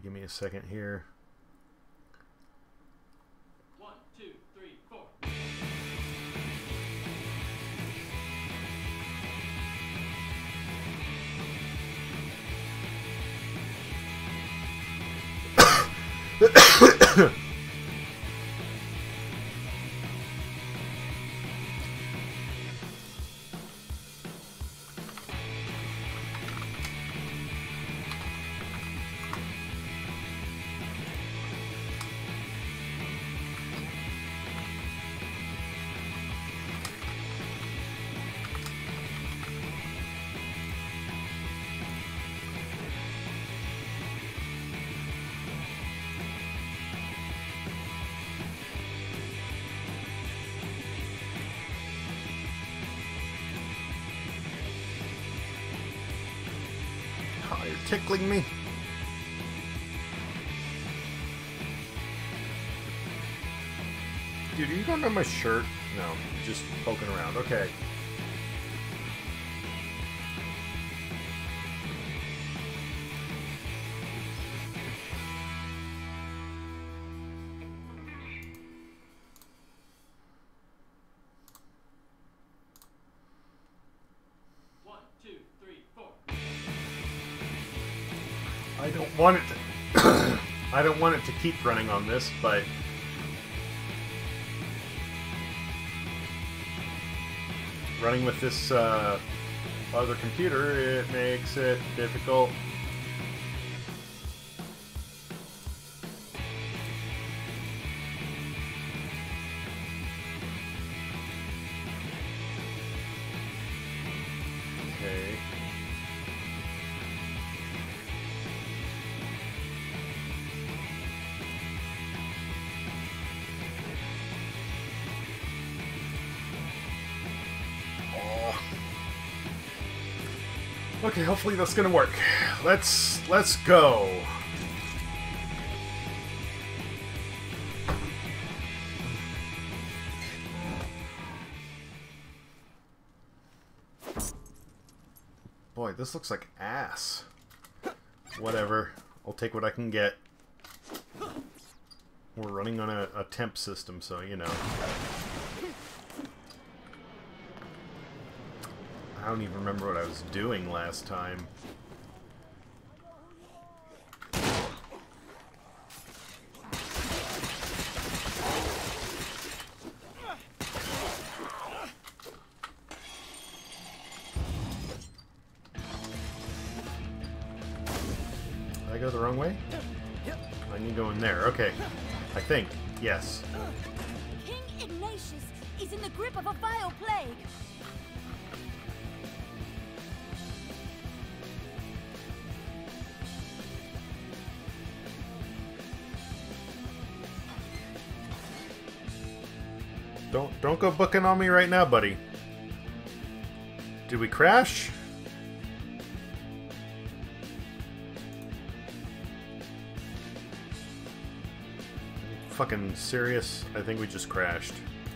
give me a second here. 1, 2, 3, 4. Oh, you're tickling me. Dude, are you going on my shirt? No, just poking around. Okay. I don't want it to I don't want it to keep running on this, but running with this other computer, it makes it difficult. Okay. Okay, hopefully that's gonna work. Let's go. Boy, this looks like ass. Whatever. I'll take what I can get. We're running on a temp system, so you know. I don't even remember what I was doing last time. Did I go the wrong way? I need to go in there. Okay. I think. Yes. King Ignatius is in the grip of a vile plague. Don't go booking on me right now, buddy. Did we crash? Fucking serious? I think we just crashed.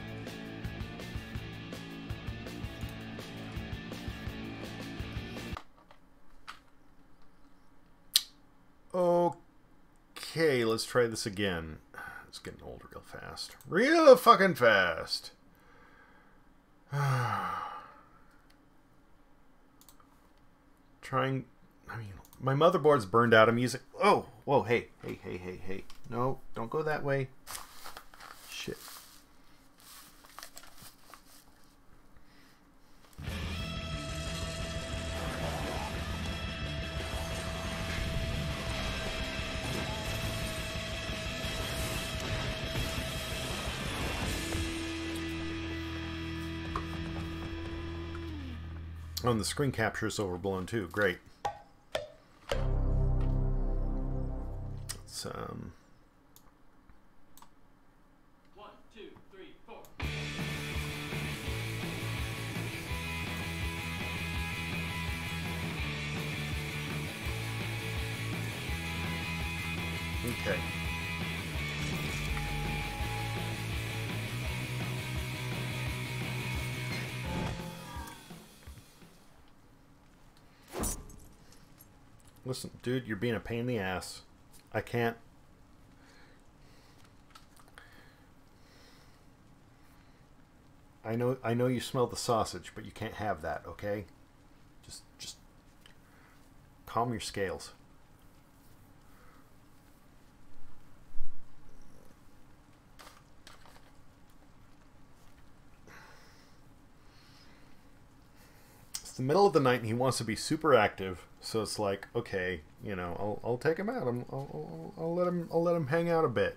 Okay, let's try this again. It's getting old real fast. Real fucking fast. Trying... I mean, my motherboard's burned out of music. Oh! Whoa, hey. Hey. No, don't go that way. Shit. Oh, and the screen capture is overblown too. Great. Let's 1, 2, 3, 4. Okay. Listen, dude, you're being a pain in the ass. I can't. I know you smell the sausage, but you can't have that, okay? Just calm your scales. It's the middle of the night and he wants to be super active, so it's like, okay, you know, I'll take him out. I'll let him hang out a bit.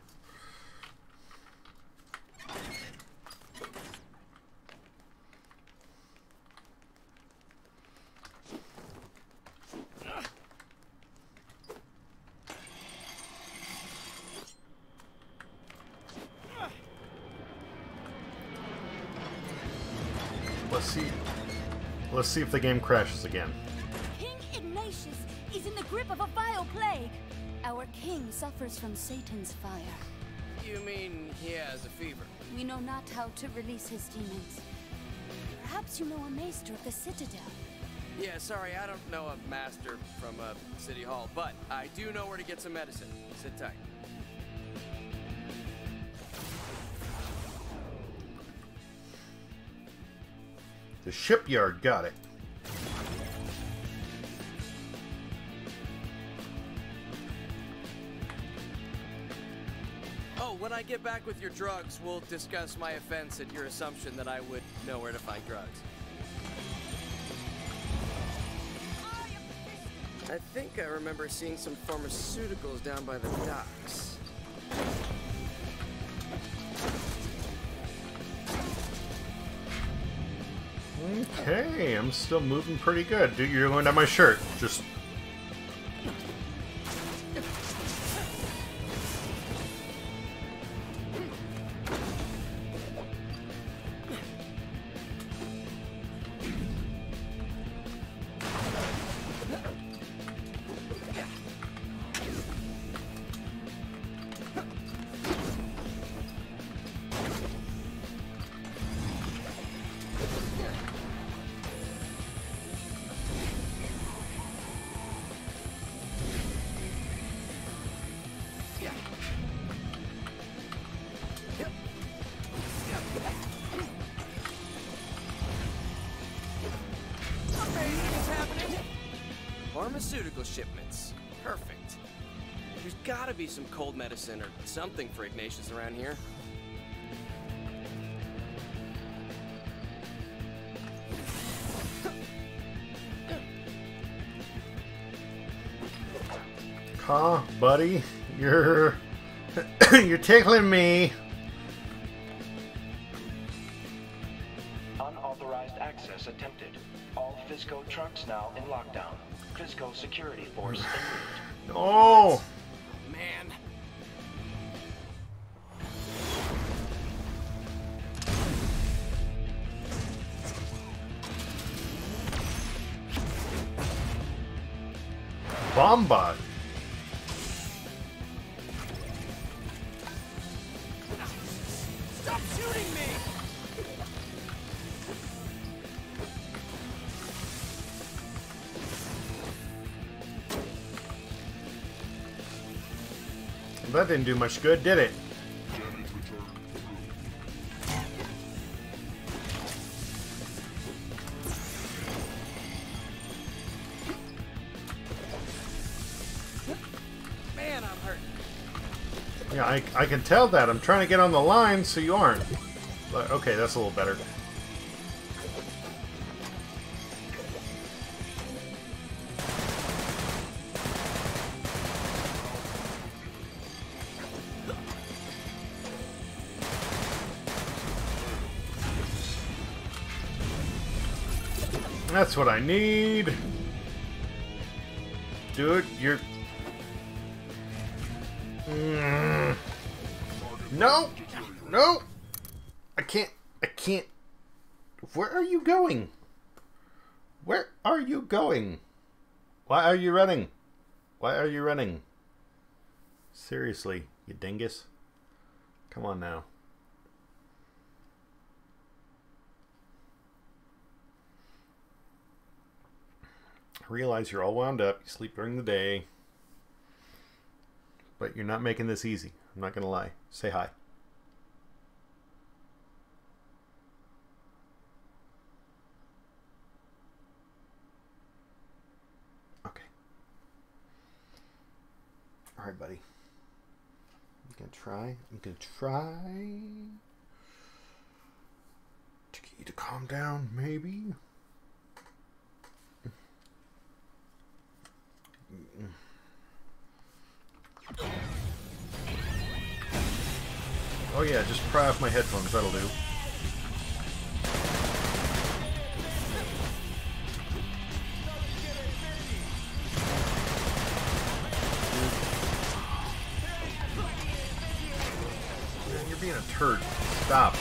Let's see if the game crashes again. King Ignatius is in the grip of a vile plague. Our king suffers from Satan's fire. You mean he has a fever? We know not how to release his demons. Perhaps you know a maester of the Citadel. Yeah, sorry, I don't know a master from City Hall, but I do know where to get some medicine. Sit tight. The shipyard got it. Oh, when I get back with your drugs, we'll discuss my offense and your assumption that I would know where to find drugs. I think I remember seeing some pharmaceuticals down by the docks. Okay, I'm still moving pretty good. Dude, you're going down my shirt. Just... Pharmaceutical shipments. Perfect. There's gotta be some cold medicine or something for Ignatius around here. Huh, buddy? You're... you're tickling me. Unauthorized access attempted. All Fisco trucks now in lockdown. Fisco security force en route. Oh! Man. Bombard. Stop shooting me! That didn't do much good, did it? Man, I'm hurt. Yeah, I can tell that. I'm trying to get on the line so you aren't. But, okay, that's a little better. That's what I need. Dude, you're... No! No! I can't... Where are you going? Where are you going? Why are you running? Why are you running? Seriously, you dingus. Come on now. I realize you're all wound up. You sleep during the day. but you're not making this easy. I'm not gonna lie. Say hi. Okay. All right, buddy. I'm gonna try to get you to calm down, maybe. Oh yeah, just pry off my headphones, that'll do. Man, you're being a turd. Stop.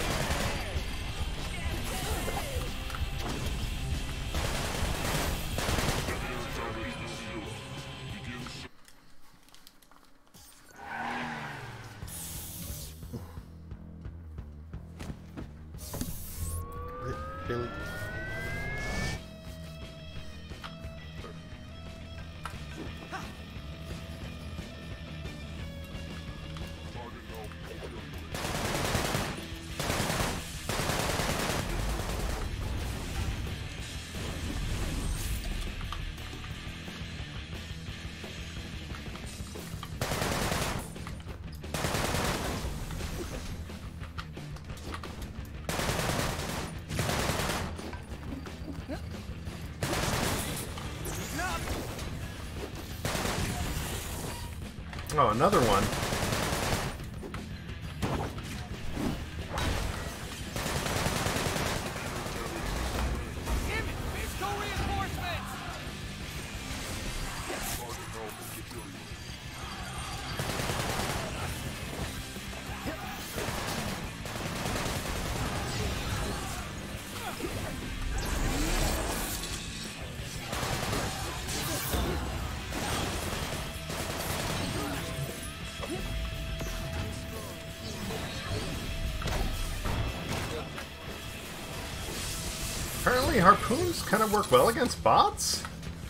Billy. Oh, another one. Apparently harpoons kind of work well against bots?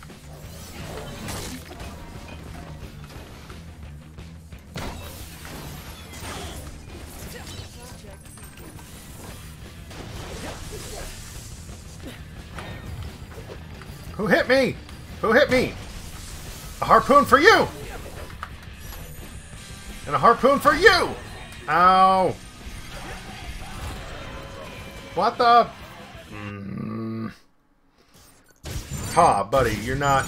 Who hit me? Who hit me? A harpoon for you! And a harpoon for you! Ow! What the? Ha, buddy, you're not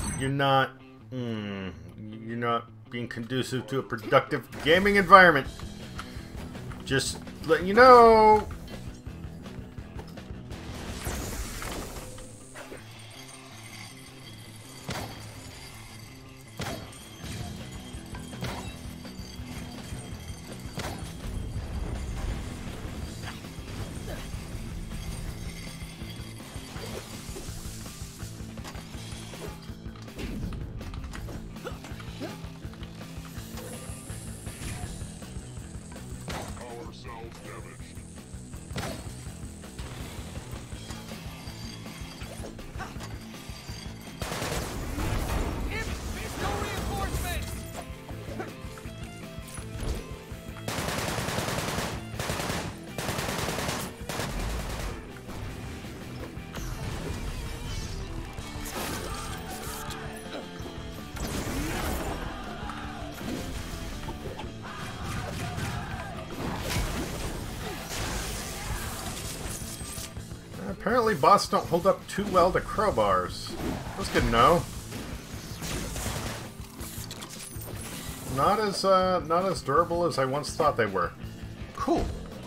being conducive to a productive gaming environment. Just letting you know. Apparently bots don't hold up too well to crowbars. That's good to know. Not as durable as I once thought they were. Cool.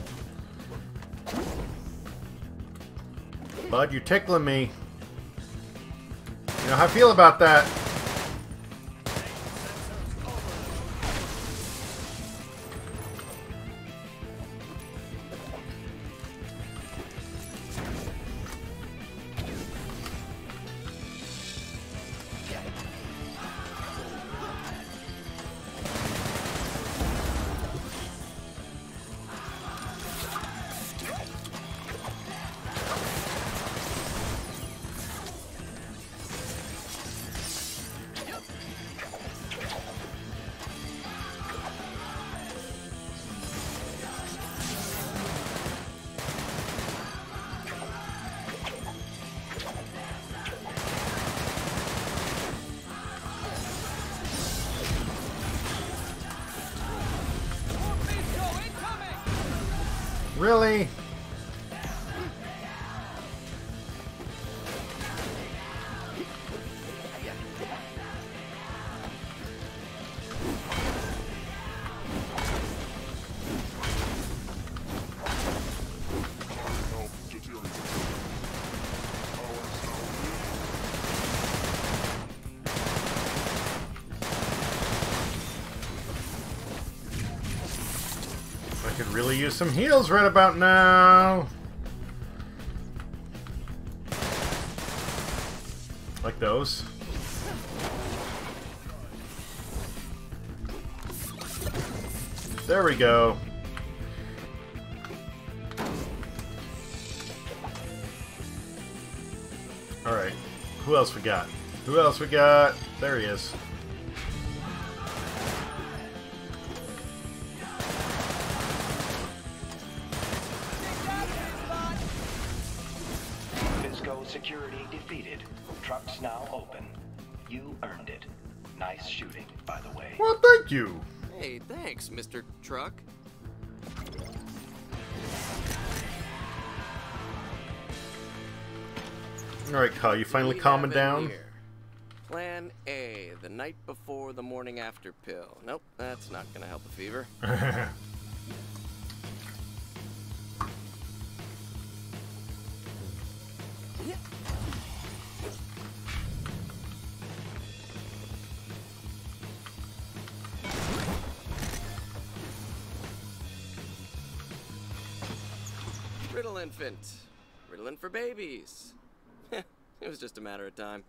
Bud, you're tickling me. You know how I feel about that. Really? I could really use some heals right about now. Like those. There we go. Alright. Who else we got? Who else we got? There he is. Fisco security defeated. Trucks now open. You earned it. Nice shooting, by the way. Well, thank you. Hey, thanks, Mr. Truck. Alright, Kyle, you finally We calming have it down? here. Plan A, the night before the morning after pill. Nope, that's not gonna help the fever. Riddle infant. Ritalin for babies. It was just a matter of time.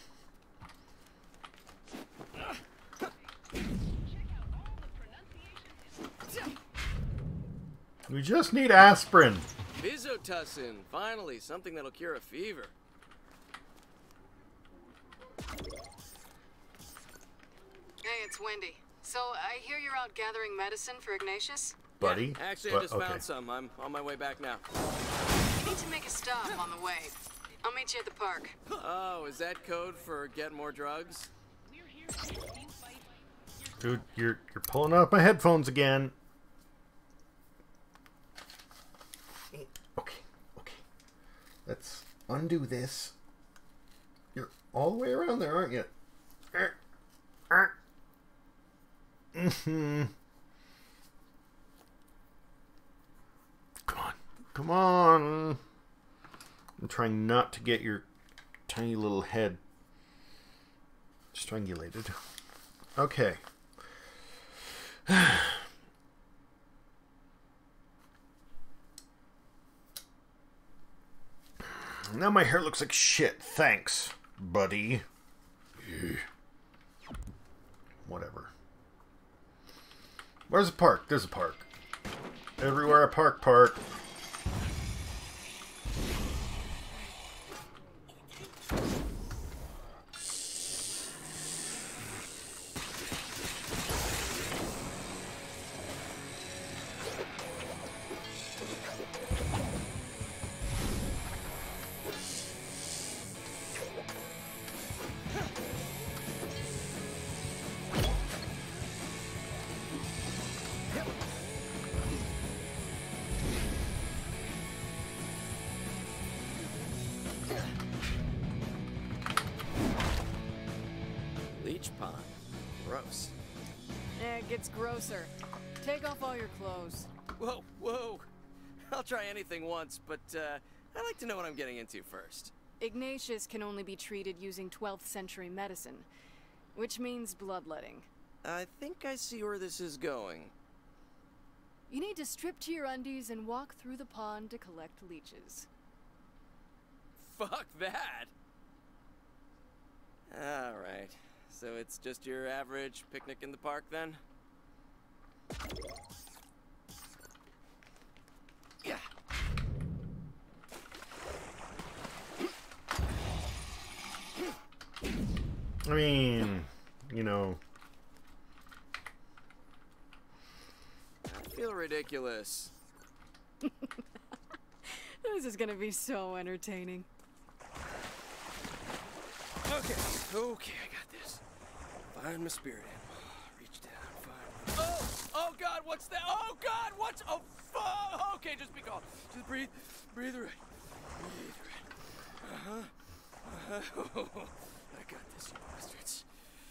We just need aspirin. Bizotussin. Finally, something that'll cure a fever. Hey, it's Wendy. So, I hear you're out gathering medicine for Ignatius? Buddy. Actually, I But- just okay. found some. I'm on my way back now. You need to make a stop on the way. I'll meet you at the park. Oh, is that code for get more drugs? Dude, you're pulling out my headphones again. Okay. Let's undo this. You're all the way around there, aren't you? Mm-hmm. Come on. I'm trying not to get your tiny little head strangulated. Okay. Now my hair looks like shit. Thanks, buddy. Whatever. Where's the park? There's a park. Everywhere a park. Leech pond. Gross. It gets grosser. Take off all your clothes. Whoa. I'll try anything once, but I like to know what I'm getting into first. Ignatius can only be treated using 12th century medicine, which means bloodletting. I think I see where this is going. You need to strip to your undies and walk through the pond to collect leeches. Fuck that! Alright, so it's just your average picnic in the park then? Yeah. I mean, you know. I feel ridiculous. This is gonna be so entertaining. Okay, I got this. Find my spirit animal. Reach down, find. Oh God, what's that? Oh God, what's? Oh fuck! Okay, just be calm. Just breathe through it. Breathe through it. I got this, you bastards.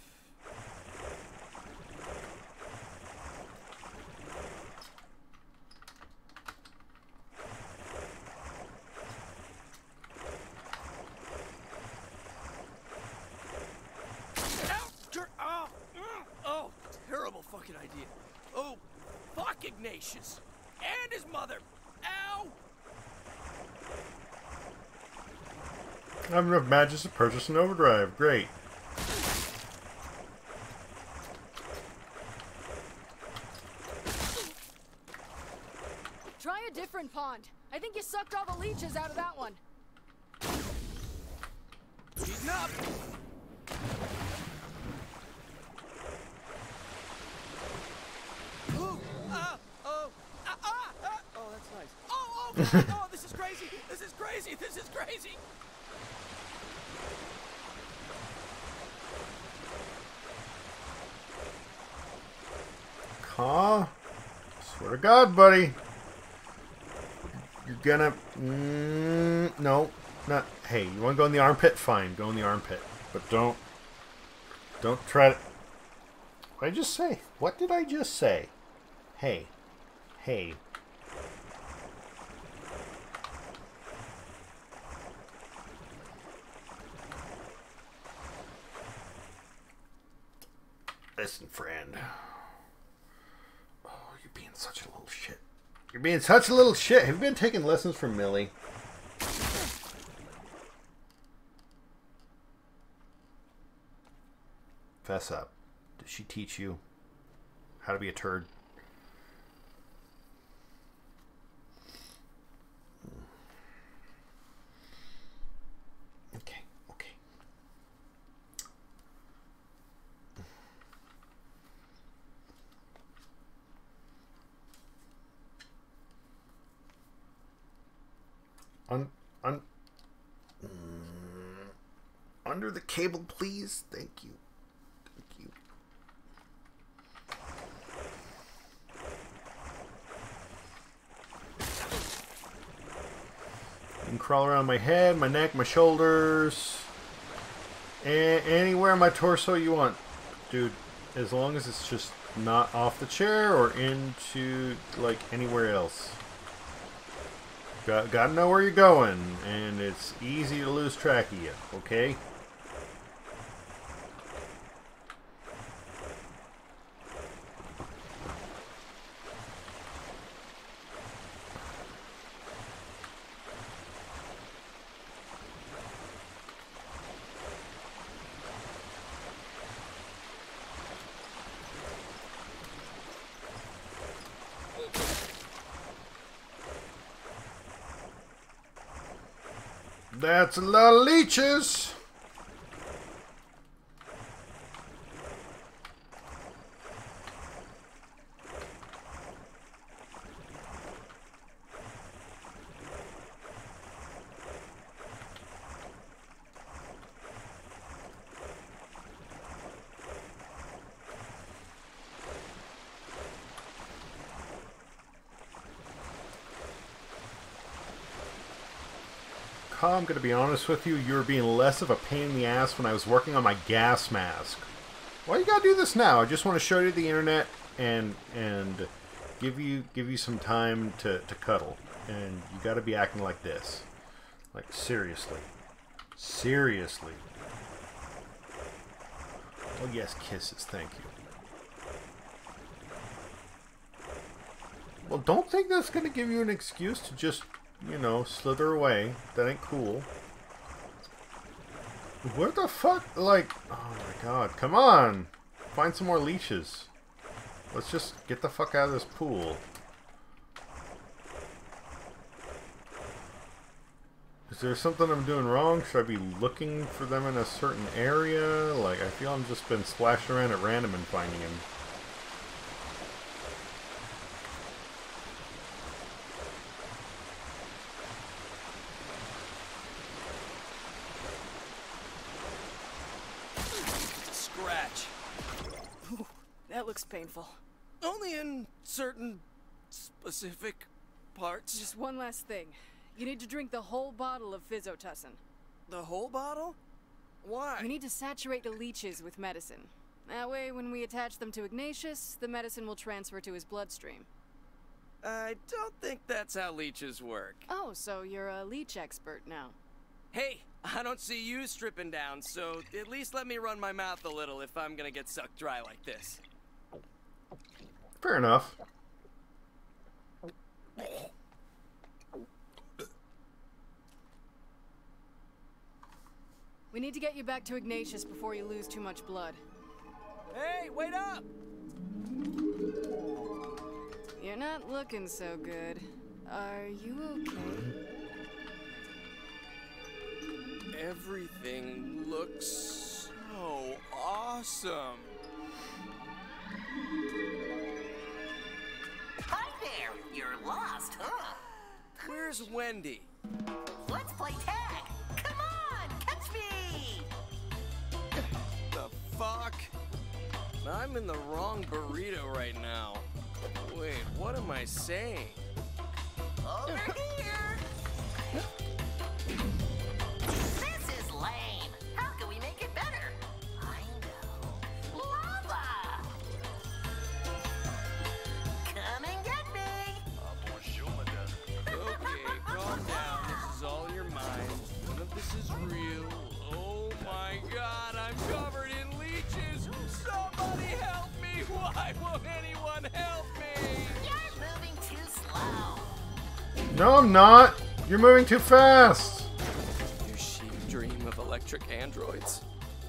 Oh, terrible fucking idea. Oh, fuck Ignatius. And his mother. Ow! I have enough matches to purchase an overdrive. Great. Try a different pond. I think you sucked all the leeches out of that one. Heating up. Ooh, oh, that's nice. Oh, God, oh, this is crazy. This is crazy. This is crazy. Huh? Swear to God, buddy. You're gonna... no. Not... Hey, you want to go in the armpit? Fine, go in the armpit. But don't try to... What did I just say? What did I just say? Hey. Hey. Listen, friend. Oh, you're being such a little shit. You're being such a little shit. Have you been taking lessons from Millie? Fess up. Did she teach you how to be a turd? Okay, okay. Under the cable, please. Thank you. Thank you. You can crawl around my head, my neck, my shoulders, anywhere on my torso you want, dude. As long as it's just not off the chair or into like anywhere else. Gotta know where you're going, and it's easy to lose track of you, okay? That's a lot of leeches. I'm going to be honest with you, you were being less of a pain in the ass when I was working on my gas mask. Why you gotta do this now? I just want to show you the internet and give you some time to cuddle. And you gotta be acting like this. Like, seriously. Seriously. Oh yes, kisses, thank you. Well, don't think that's going to give you an excuse to just, you know, slither away. That ain't cool. What the fuck? Like, oh my god, come on! Find some more leashes. Let's just get the fuck out of this pool. Is there something I'm doing wrong? Should I be looking for them in a certain area? Like, I feel I've just been splashing around at random and finding them. Scratch. Ooh, that looks painful. Only in certain specific parts. Just one last thing. You need to drink the whole bottle of Physotussin. The whole bottle? Why? You need to saturate the leeches with medicine. That way, when we attach them to Ignatius, the medicine will transfer to his bloodstream. I don't think that's how leeches work. Oh, so you're a leech expert now. Hey, I don't see you stripping down, so at least let me run my mouth a little if I'm gonna get sucked dry like this. Fair enough. We need to get you back to Ignatius before you lose too much blood. Hey, wait up! You're not looking so good. Are you okay? Everything looks so awesome. Hi there! You're lost, huh? Where's Wendy? Let's play tag! Come on! Catch me! The fuck? I'm in the wrong burrito right now. Wait, what am I saying? Over here! This is lame! How can we make it better? I know. Lava! Come and get me! Okay, calm down. This is all in your mind. None of this is real. Oh my god, I'm covered in leeches! Somebody help me! Why won't anyone help me? You're moving too slow. No, I'm not. You're moving too fast. You sheep dream of electric androids.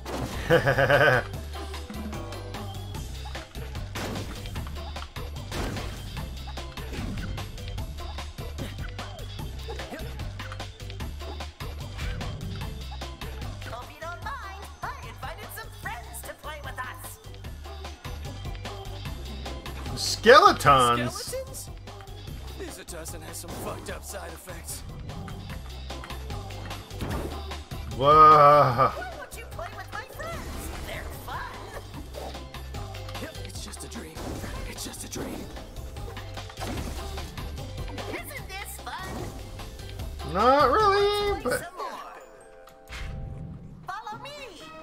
Hope you don't mind. I invited some friends to play with us. Skeletons. Skeletons? Physotussin has some fucked up side effects. Whoa. Why won't you play with my friends? They're fun. Yep, it's just a dream. It's just a dream. Isn't this fun? Not really, Play but some more. Follow me.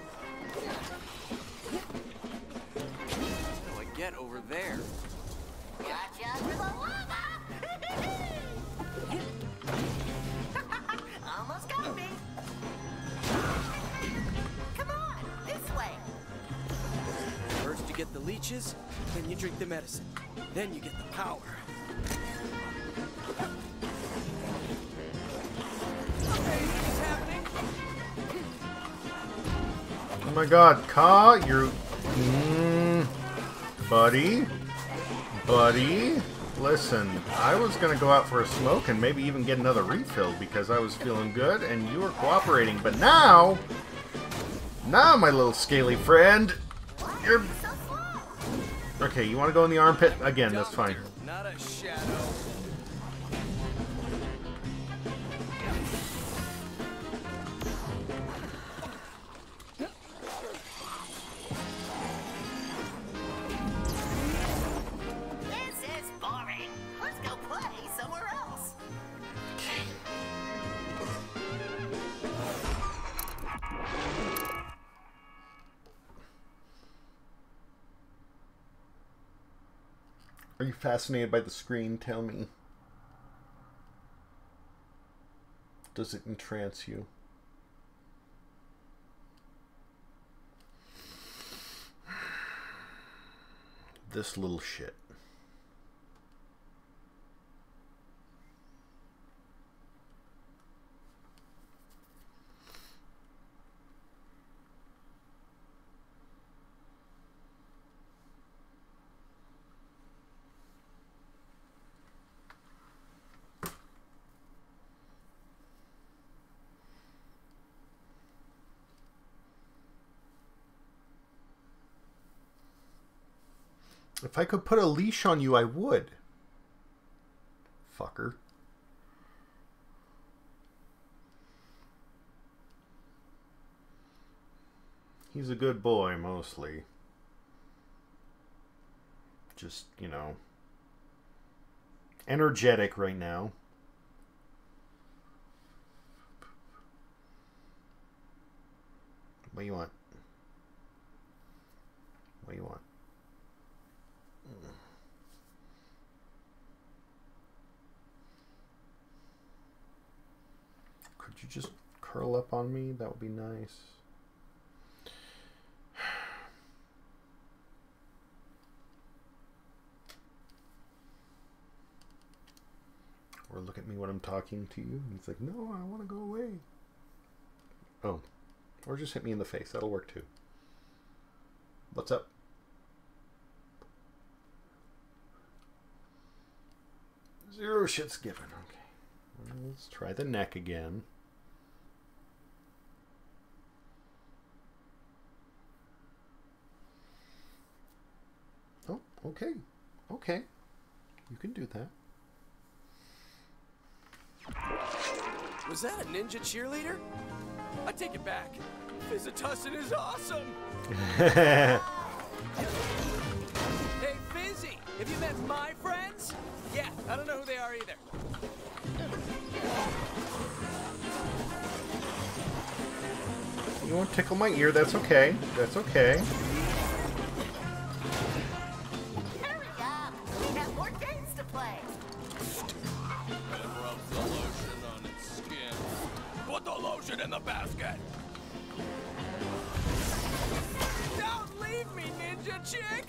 How do I get over there? Gotcha for the lava. Almost got me. Come on, this way. First you get the leeches, then you drink the medicine. Then you get the power. Anything's happening? oh my god, Ka, you're... buddy? Buddy? Listen, I was gonna go out for a smoke and maybe even get another refill because I was feeling good and you were cooperating, but now... Now, my little scaly friend, you're... So slow. Okay, you want to go in the armpit? Again, that's fine. Doctor, not a shadow. This is boring. Let's go play somewhere else. Are you fascinated by the screen? Tell me. Does it entrance you? This little shit. If I could put a leash on you, I would. Fucker. He's a good boy, mostly. just, you know, energetic right now. What do you want? What do you want? Could you just curl up on me? That would be nice. Or look at me when I'm talking to you. And he's like, no, I want to go away. Oh. Or just hit me in the face. That'll work too. What's up? Zero shit's given. Okay. Let's try the neck again. Oh, okay. Okay. You can do that. Was that a ninja cheerleader? I take it back. Fizzatussin is awesome. Hey, Fizzy, have you met my friends? Yeah, I don't know who they are either. You won't tickle my ear. That's okay. That's okay. Hurry up! We have more games to play. It rubs the lotion on its skin. Put the lotion in the basket. Don't leave me, ninja chick.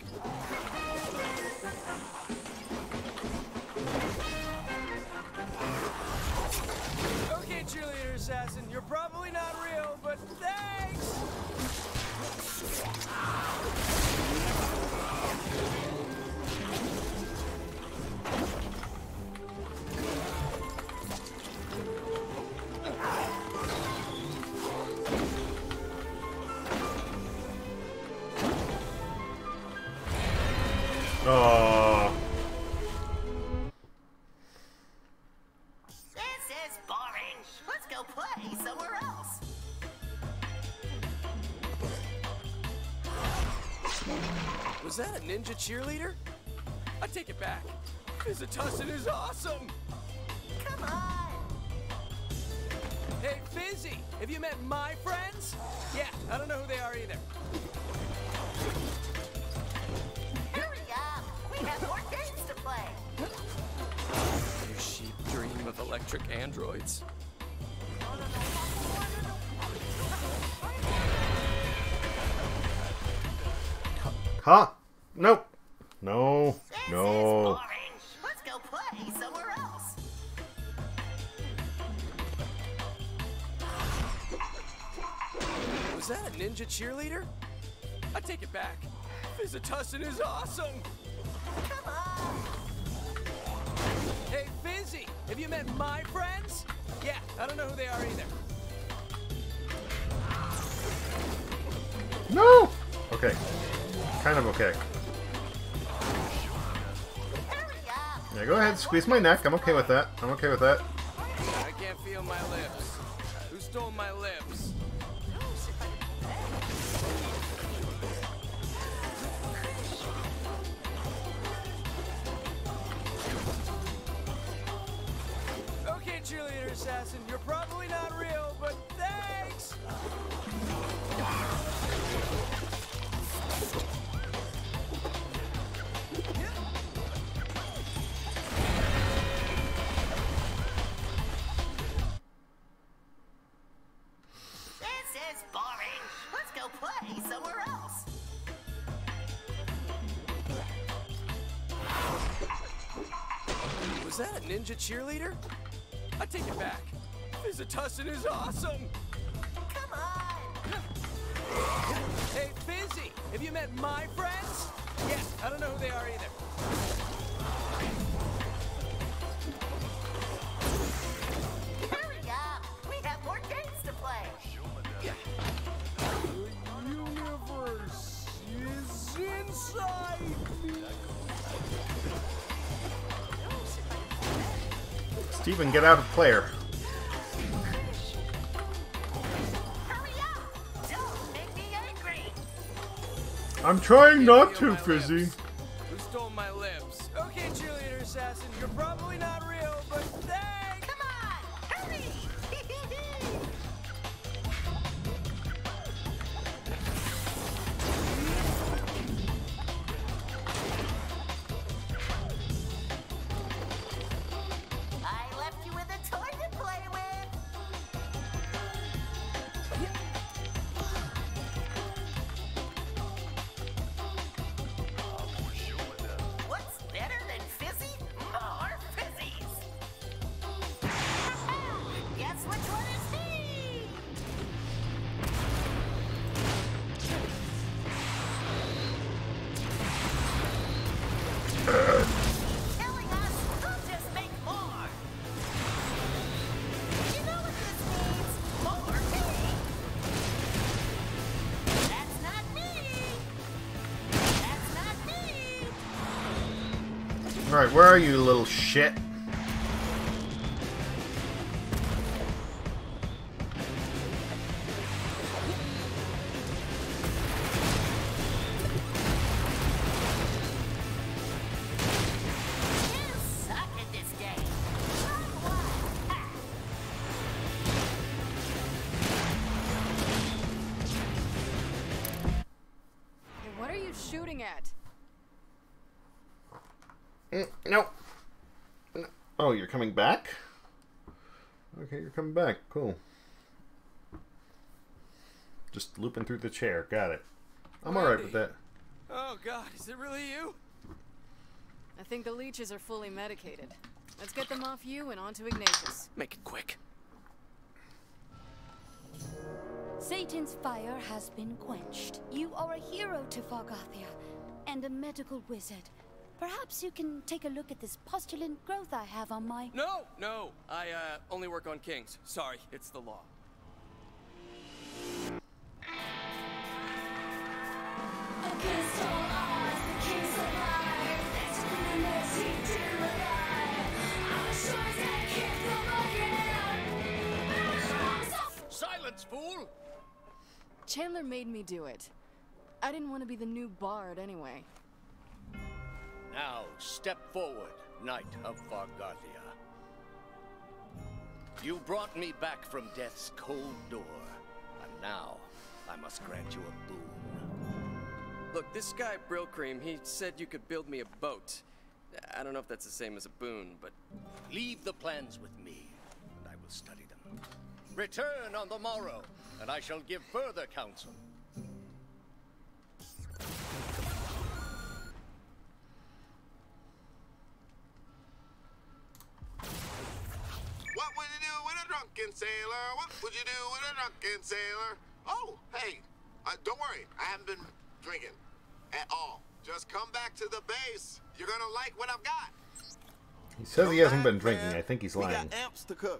Okay, cheerleader assassin, you're probably not real, but thanks. Oh. This is boring. Let's go play somewhere else. Was that a ninja cheerleader? I take it back. Fizzatussin is awesome. Come on. Hey, Fizzy, have you met my friends? Yeah, I don't know who they are either. Hurry up. We have more games to play. You sheep dream of electric androids. Huh? Nope. No. This is No. boring. Let's go play somewhere else. Was that a ninja cheerleader? I take it back. Fizzatussin is awesome. Come on. Hey, Fizzy, have you met my friends? Yeah, I don't know who they are either. No. Okay. Kind of okay. Hurry up. Yeah, go ahead. Squeeze my neck. I'm okay with that. I'm okay with that. I can't feel my lips. Who stole my lips? Okay, cheerleader assassin, you're probably not real, but thanks! This is boring. Let's go play somewhere else. Was that a ninja cheerleader? I take it back. Fizzatussin is awesome! Come on. Hey, Fizzy, have you met my friends? Yeah, I don't know who they are either. Hurry up. We have more games to play. The universe is inside me. Steven, get out of player. Hurry up. Don't make me angry. I'm trying not Feel to, my Fizzy. lips. Who stole my Alright, where are you, little shit? You suck at this game. Hey, what are you shooting at? No. No. Oh, you're coming back? Okay, you're coming back. Cool. Just looping through the chair. Got it. I'm alright with that. Oh god, is it really you? I think the leeches are fully medicated. Let's get them off you and onto Ignatius. Make it quick. Satan's fire has been quenched. You are a hero to Fargathia, and a medical wizard. Perhaps you can take a look at this postulant growth I have on my... No, I only work on kings. Sorry, it's the law. Silence, fool! Chandler made me do it. I didn't want to be the new bard anyway. Now, step forward, Knight of Fargathia. You brought me back from death's cold door, and now I must grant you a boon. Look, this guy Brillcream, he said you could build me a boat. I don't know if that's the same as a boon, but... Leave the plans with me, and I will study them. Return on the morrow, and I shall give further counsel. What would you do with a drunken sailor? What would you do with a drunken sailor? Oh, hey, don't worry. I haven't been drinking at all. Just come back to the base. You're gonna like what I've got. He says he hasn't been drinking. I think he's We lying. got amps to cook.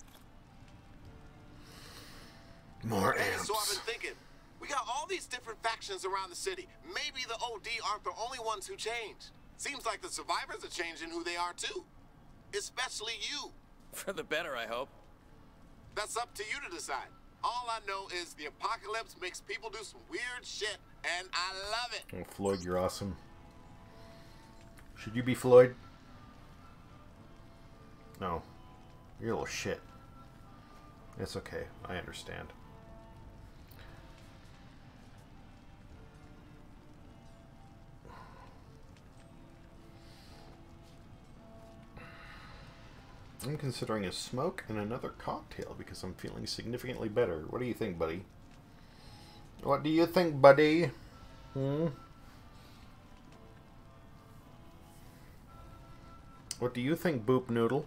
More Hey, amps. so I've been thinking, we got all these different factions around the city. Maybe the OD aren't the only ones who changed. Seems like the survivors are changing who they are too. Especially you. For the better, I hope. That's up to you to decide. All I know is the apocalypse makes people do some weird shit, and I love it. Oh, Floyd, you're awesome. Should you be Floyd? No. You're a little shit. It's okay. I understand. I'm considering a smoke and another cocktail because I'm feeling significantly better. What do you think, buddy? What do you think, buddy? What do you think, Boop Noodle?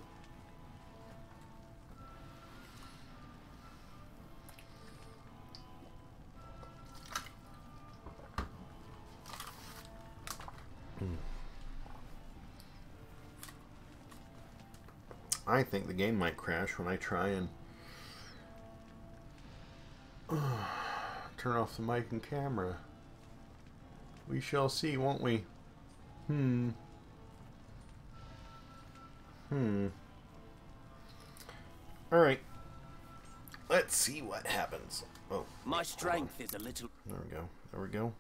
I think the game might crash when I try and turn off the mic and camera. We shall see, won't we? Alright. Let's see what happens. Oh, My strength is a little... there we go. There we go.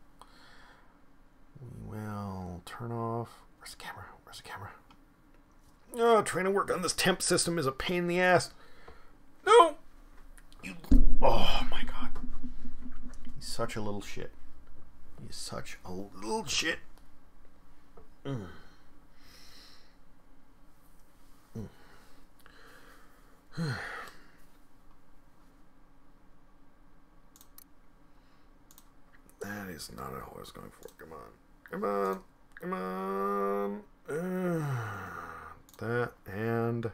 We will turn off... Where's the camera? Where's the camera? Oh, trying to work on this temp system is a pain in the ass. No! You... Oh, my God. He's such a little shit. He's such a little shit. That is not all I was going for. Come on. Come on. Come on. That and...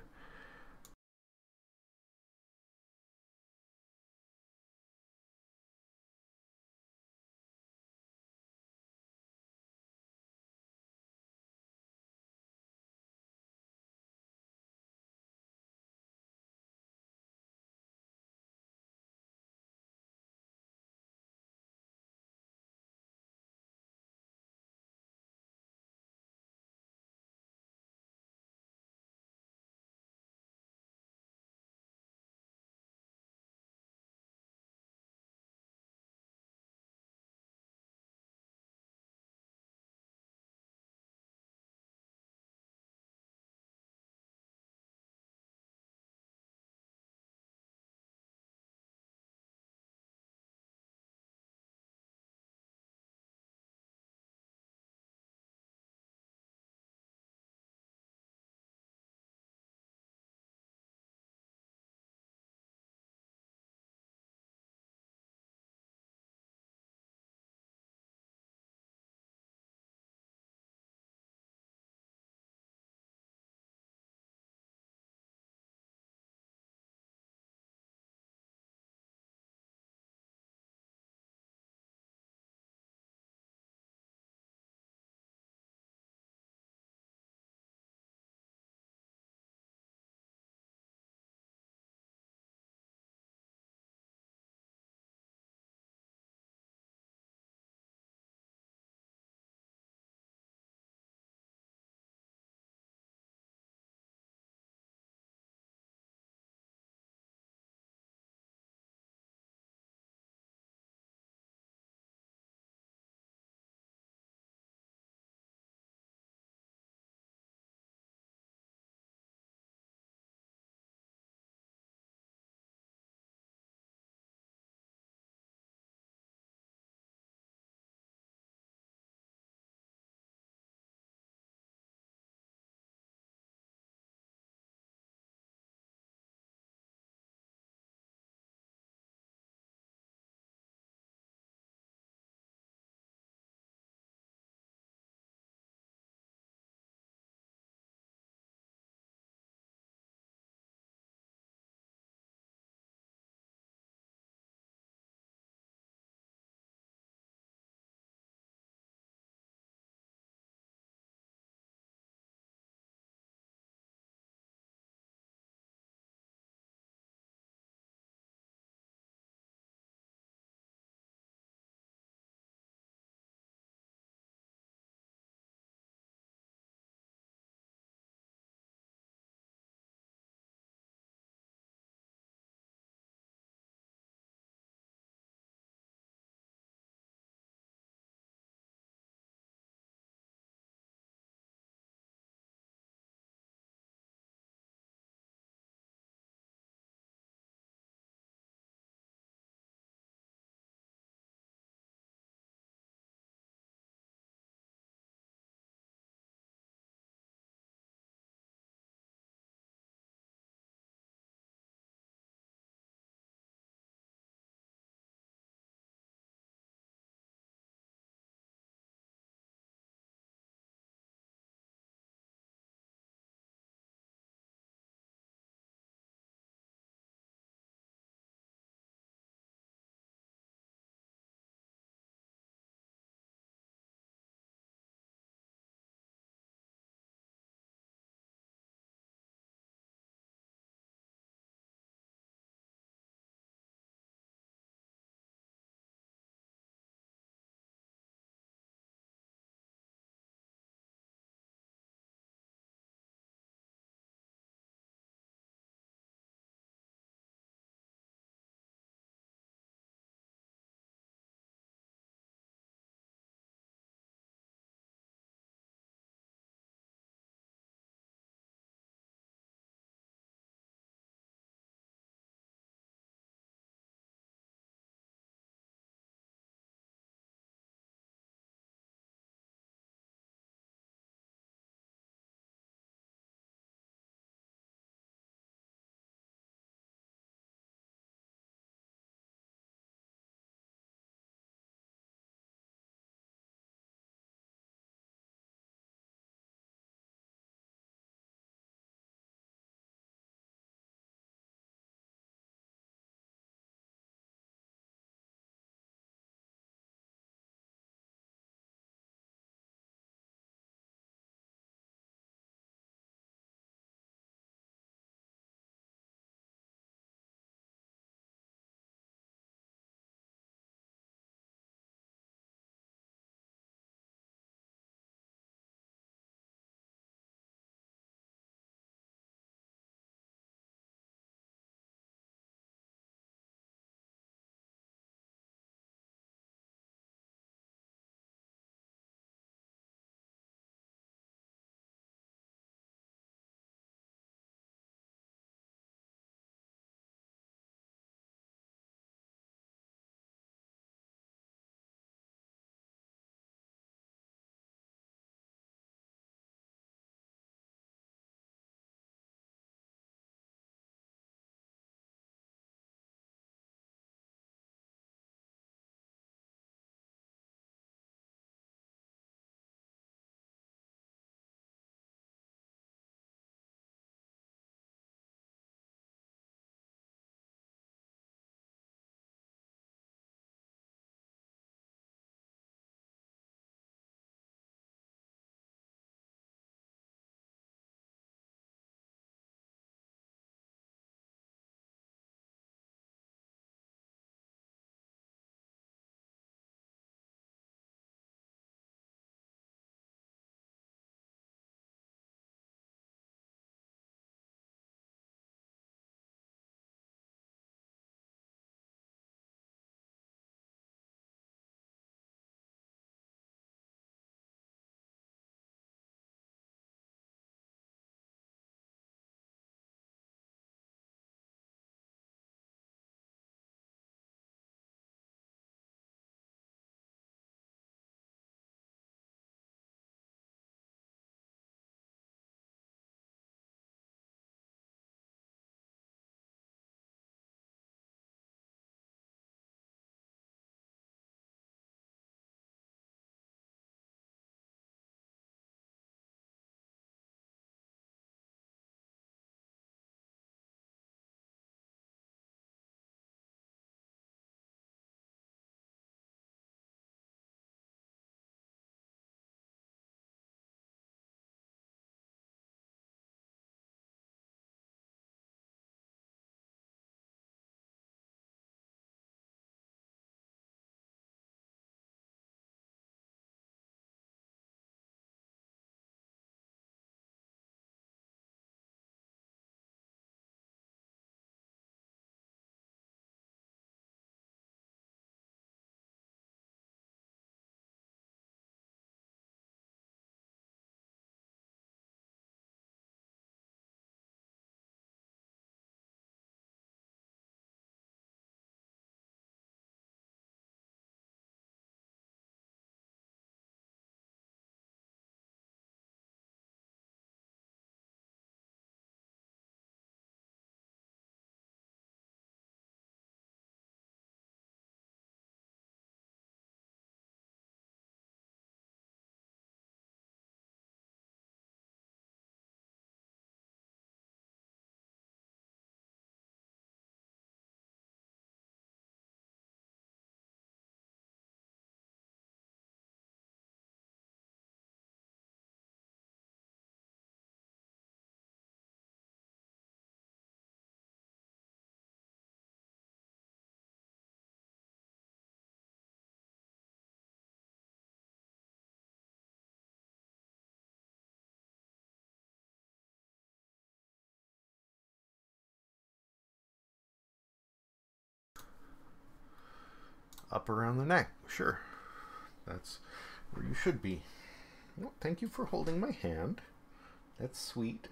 up around the neck. Sure. That's where you should be. Well, thank you for holding my hand. That's sweet.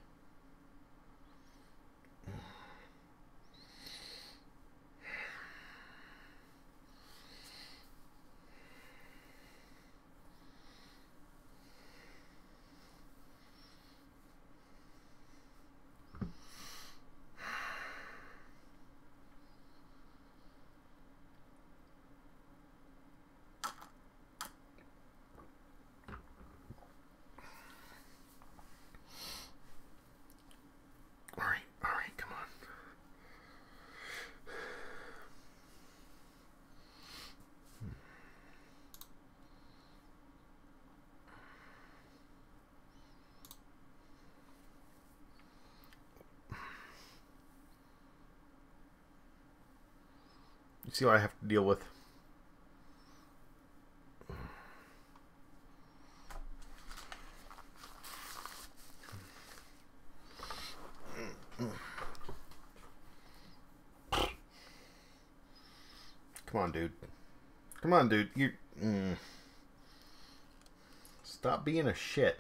You see what I have to deal with? Come on, dude. Come on, dude. You stop being a shit.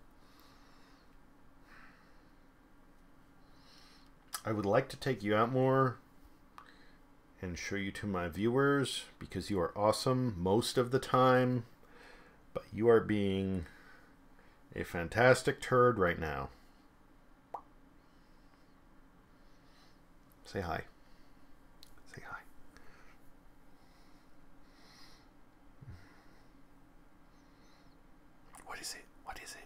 I would like to take you out more and show you to my viewers because you are awesome most of the time, but you are being a fantastic turd right now. Say hi. Say hi. What is it? What is it?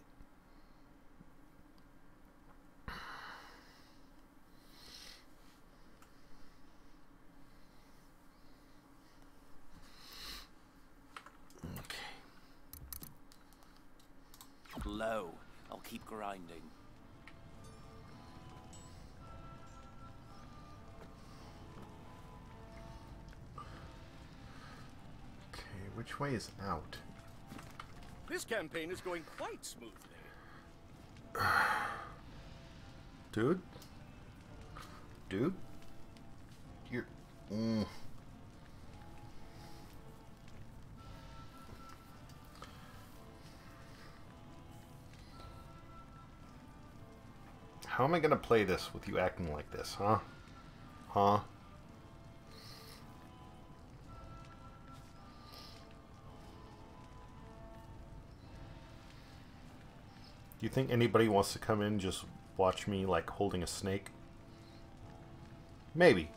Low. I'll keep grinding. Okay, which way is out? This campaign is going quite smoothly. Dude? Dude? You're... How am I gonna play this with you acting like this, huh? Huh? Do you think anybody wants to come in and just watch me like holding a snake? Maybe.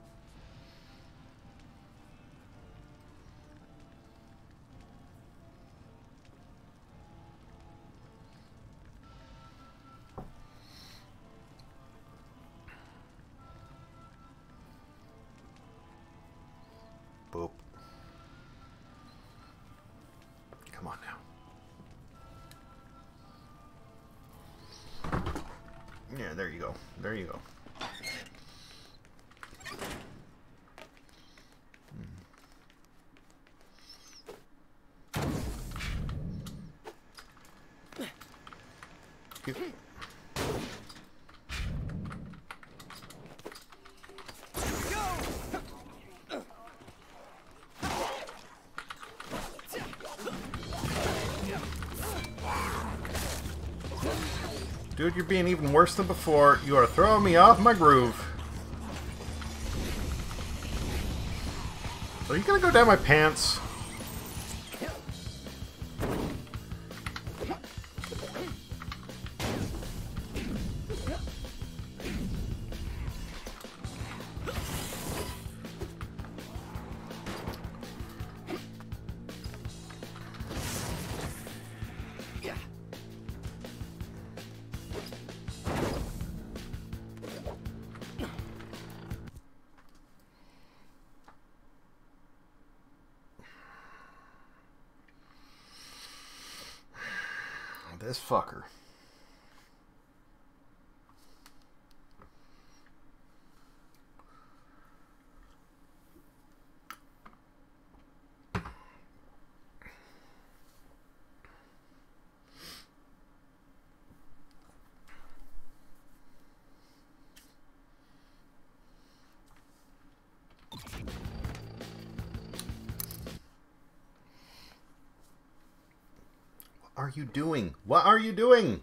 Boop. Come on now. Yeah, there you go. There you go. Dude, you're being even worse than before. You are throwing me off my groove. Are you gonna go down my pants? This fucker. are you doing? What are you doing?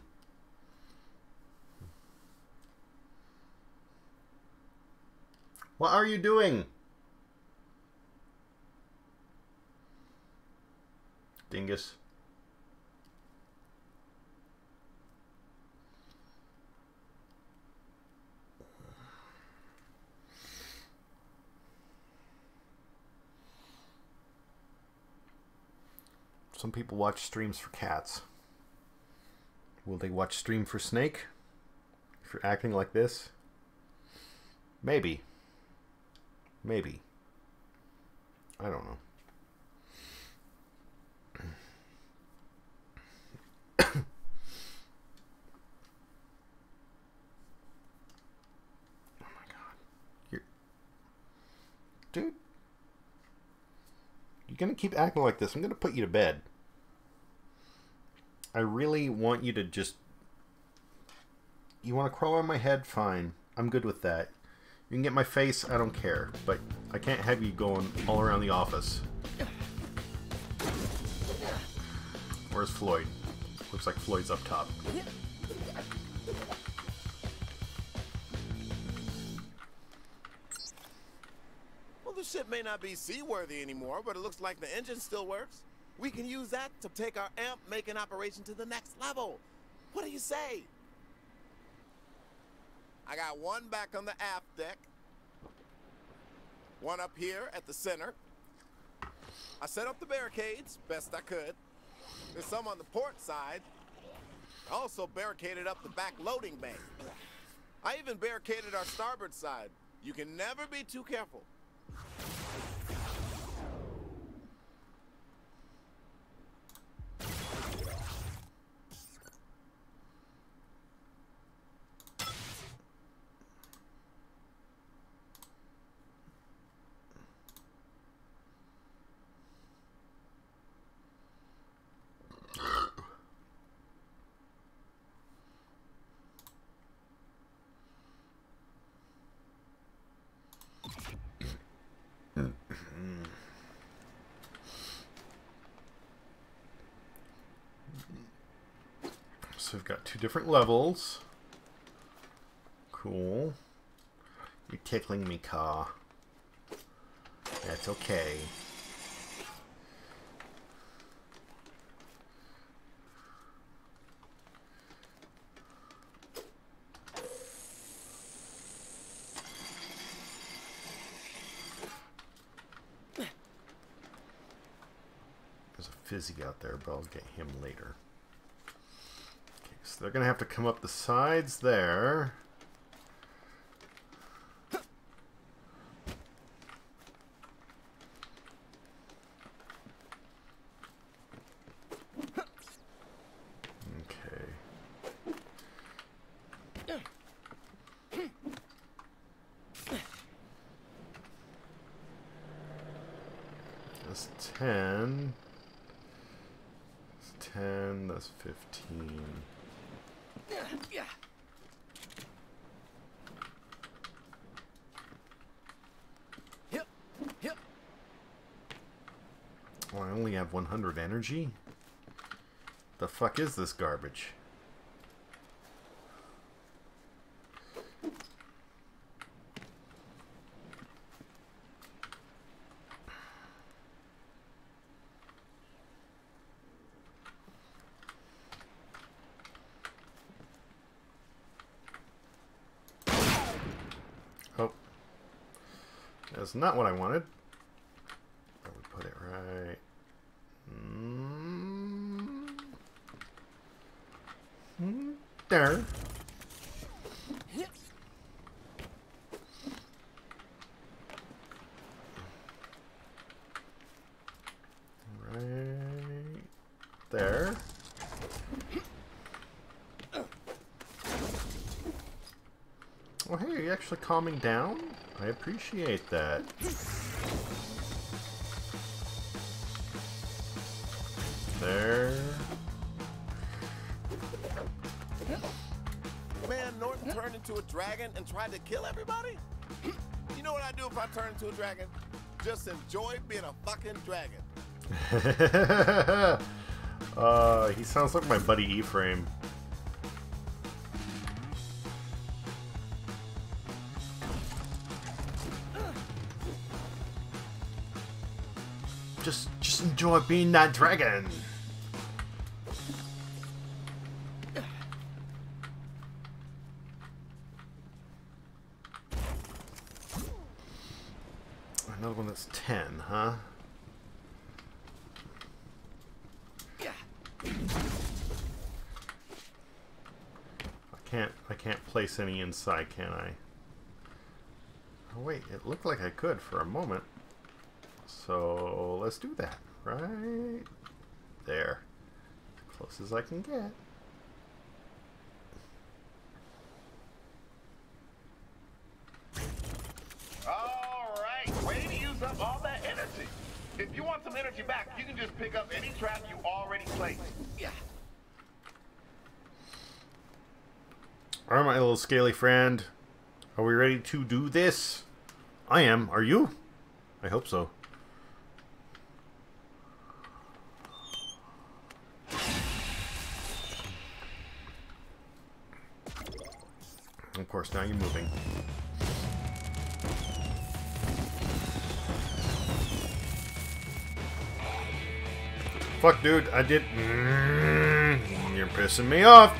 What are you doing? Dingus. Some people watch streams for cats. Will they watch stream for Snake? If you're acting like this? Maybe. Maybe. I don't know. Oh my god. Dude. You're gonna keep acting like this. I'm gonna put you to bed. I really want you to just... You want to crawl on my head? Fine. I'm good with that. You can get my face, I don't care. But I can't have you going all around the office. Where's Floyd? Looks like Floyd's up top. Well, the ship may not be seaworthy anymore, but it looks like the engine still works. We can use that to take our amp-making operation to the next level. What do you say? I got one back on the aft deck. One up here at the center. I set up the barricades best I could. There's some on the port side. I also barricaded up the back loading bay. I even barricaded our starboard side. You can never be too careful. So we've got 2 different levels. Cool. You're tickling me, Ka. That's okay. There's a Fizzy out there, but I'll get him later. So they're going to have to come up the sides there. Okay. That's 10. That's 10. That's 15. Yeah. Yep. Yep. Oh, I only have 100 energy? The fuck is this garbage? That's not what I wanted. I would put it right there. Right there. Oh, hey, are you actually calming down? I appreciate that. There. Man, Norton turned into a dragon and tried to kill everybody? You know what I'd do if I turned into a dragon? Just enjoy being a fucking dragon. He sounds like my buddy Ephraim. Just enjoy being that dragon. Another one that's 10, huh? I can't place any inside, can I? Oh wait, it looked like I could for a moment. So let's do that. Right there. As close as I can get. Alright, way to use up all that energy. If you want some energy back, you can just pick up any trap you already placed. Yeah. Alright, my little scaly friend. Are we ready to do this? I am. Are you? I hope so. Of course, now you're moving. Fuck, dude. I did... You're pissing me off.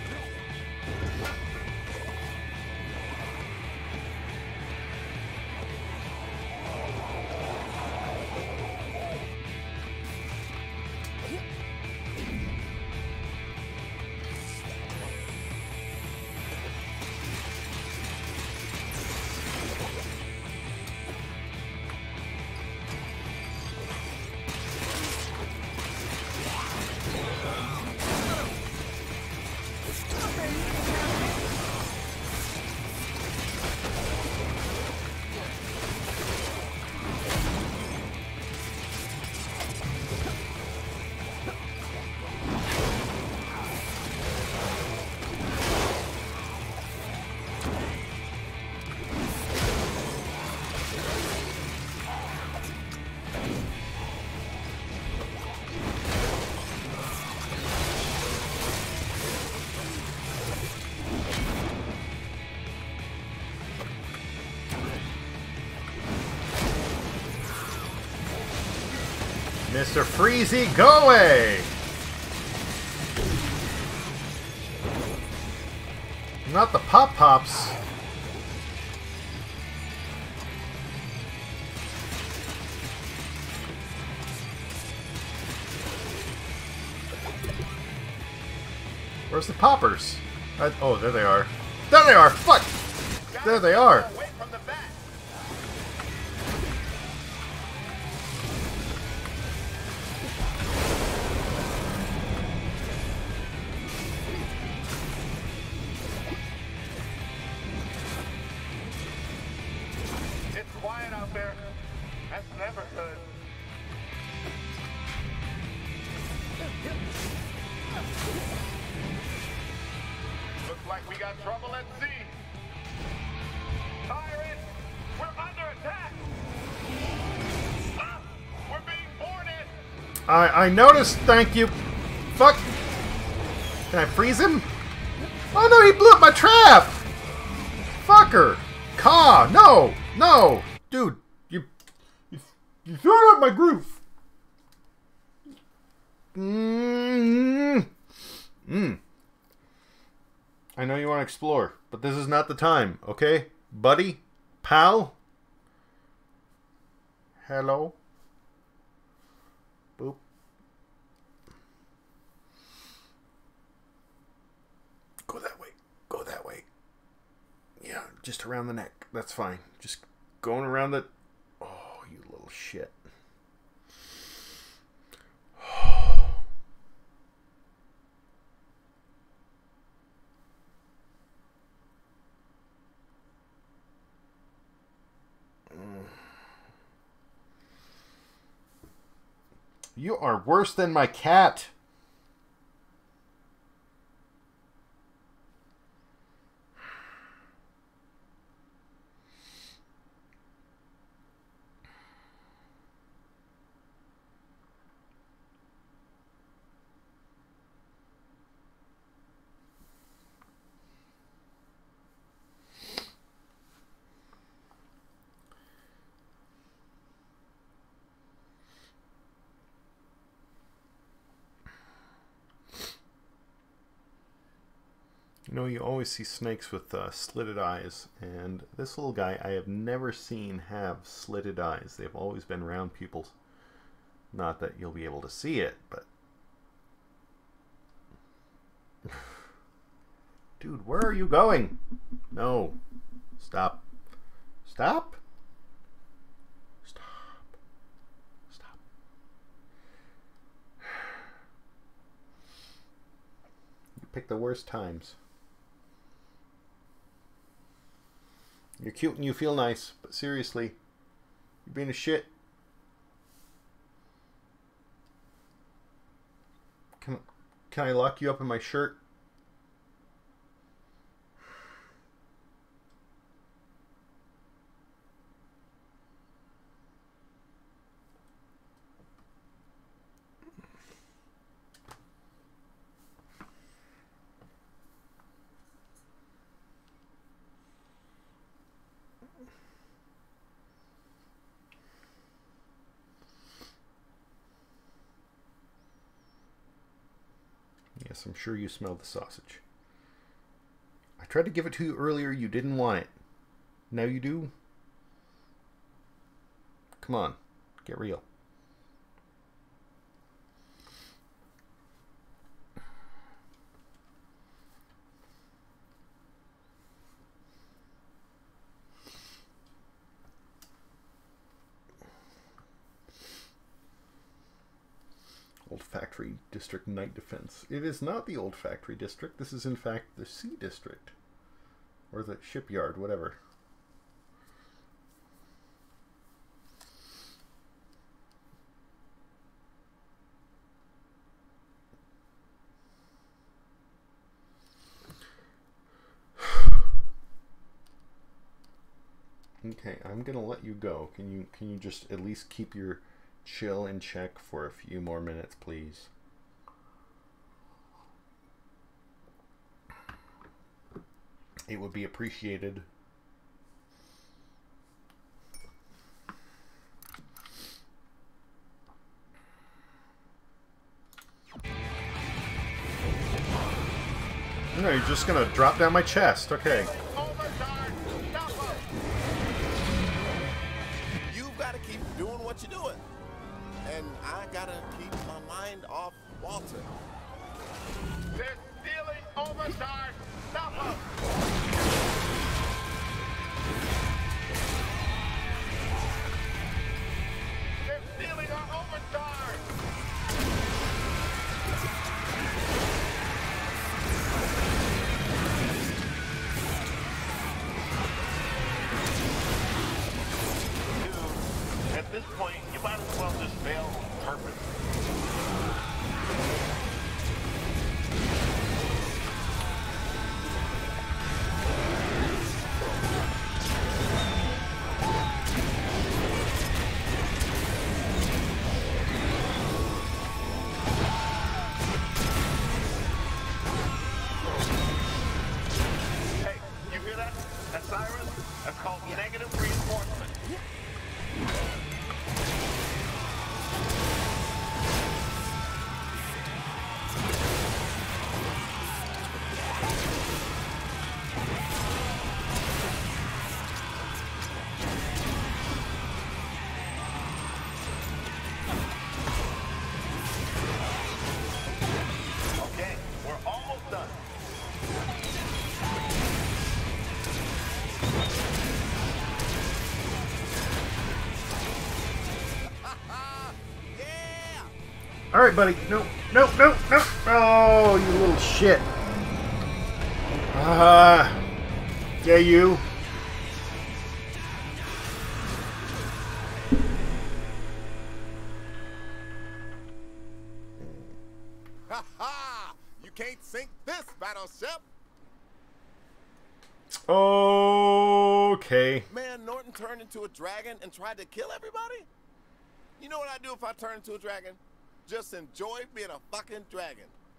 Mr. Freezy, go away! Not the Pop-Pops. Where's the poppers? Oh, there they are. There they are! Fuck! There they are! It's quiet out there. That's never good. Looks like we got trouble at sea. Pirates, we're under attack. Stop! We're being boarded. I noticed, thank you. Fuck. Can I freeze him? Oh no, he blew up my trap! Fucker! Caw! No! No! Dude, you threw up my groove! I know you want to explore, but this is not the time, okay? Buddy? Pal? Hello? Boop. Go that way. Go that way. Yeah, just around the neck. That's fine. Just going around the... Oh, you little shit. You are worse than my cat. You know, you always see snakes with slitted eyes, and this little guy I have never seen have slitted eyes. They've always been round pupils. Not that you'll be able to see it, but... Dude, where are you going? No. Stop. Stop. Stop. Stop. You pick the worst times. You're cute and you feel nice, but seriously, you're being a shit. Can I lock you up in my shirt? Yes, I'm sure you smelled the sausage. I tried to give it to you earlier. You didn't want it. Now you do? Come on. Get real. Old Factory District Night Defense. It is not the Old Factory District. This is in fact the Sea District. Or the shipyard, whatever. Okay, I'm gonna let you go. Can you just at least keep your chill in check for a few more minutes, please? It would be appreciated. No, you're just gonna drop down my chest. Okay. You've got to keep doing what you're doing. And I gotta keep my mind off Walter. They're stealing overcharge. Stop them! They're stealing our overcharge. Dude, at this point, you might as well just fail on purpose. Hey, you hear that? That siren? That's called negative reinforcement. Okay, we're almost done. All right, buddy. No, no, no, no. Oh, you little shit. Yeah, you. Ha ha! You can't sink this battleship. Okay. Man, Norton turned into a dragon and tried to kill everybody? You know what I'd do if I turned into a dragon? Just enjoy being a fucking dragon.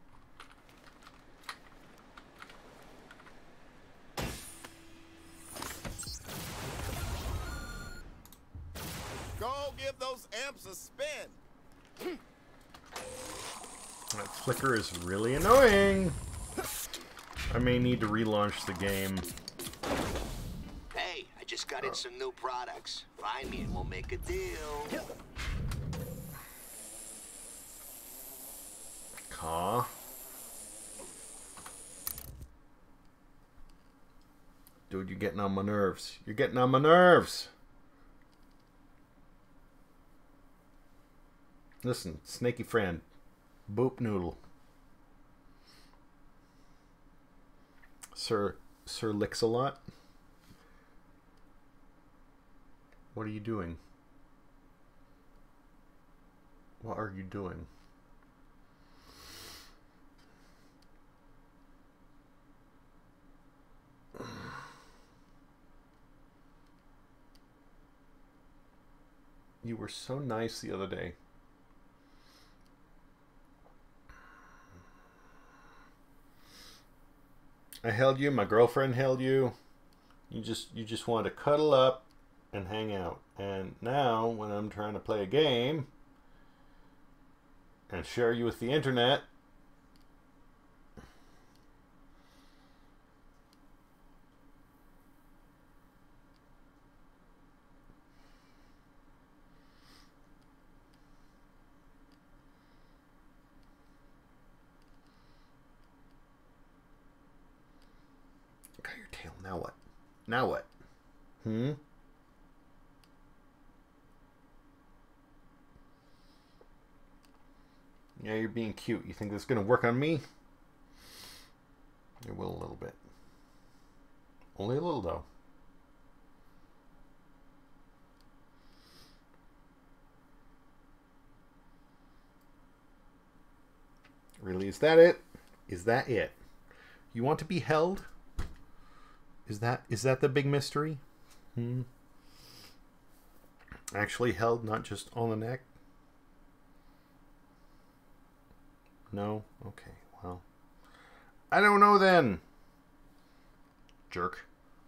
Go give those amps a spin. That flicker is really annoying. I may need to relaunch the game. Hey, I just got in some new products. Find me and we'll make a deal. Caw. Dude, you're getting on my nerves. You're getting on my nerves. Listen, snaky friend. Boop noodle. Sir Licks-a-Lot. What are you doing? What are you doing? You were so nice the other day. I held you, my girlfriend held you. You just wanted to cuddle up and hang out. And now when I'm trying to play a game and share you with the internet, got your tail. Now what? Now what? Yeah, you're being cute. You think this is going to work on me? It will a little bit. Only a little, though. Really, is that it? Is that it? You want to be held? Is that the big mystery? Actually held, not just on the neck? No? Okay, well. I don't know then. Jerk.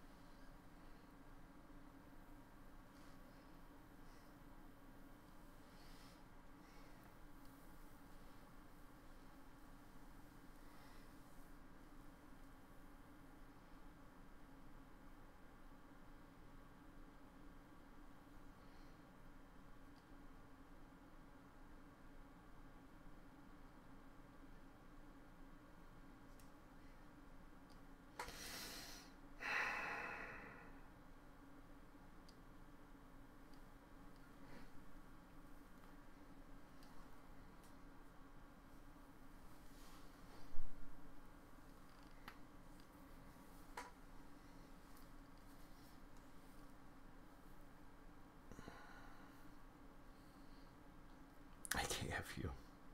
I can't have you.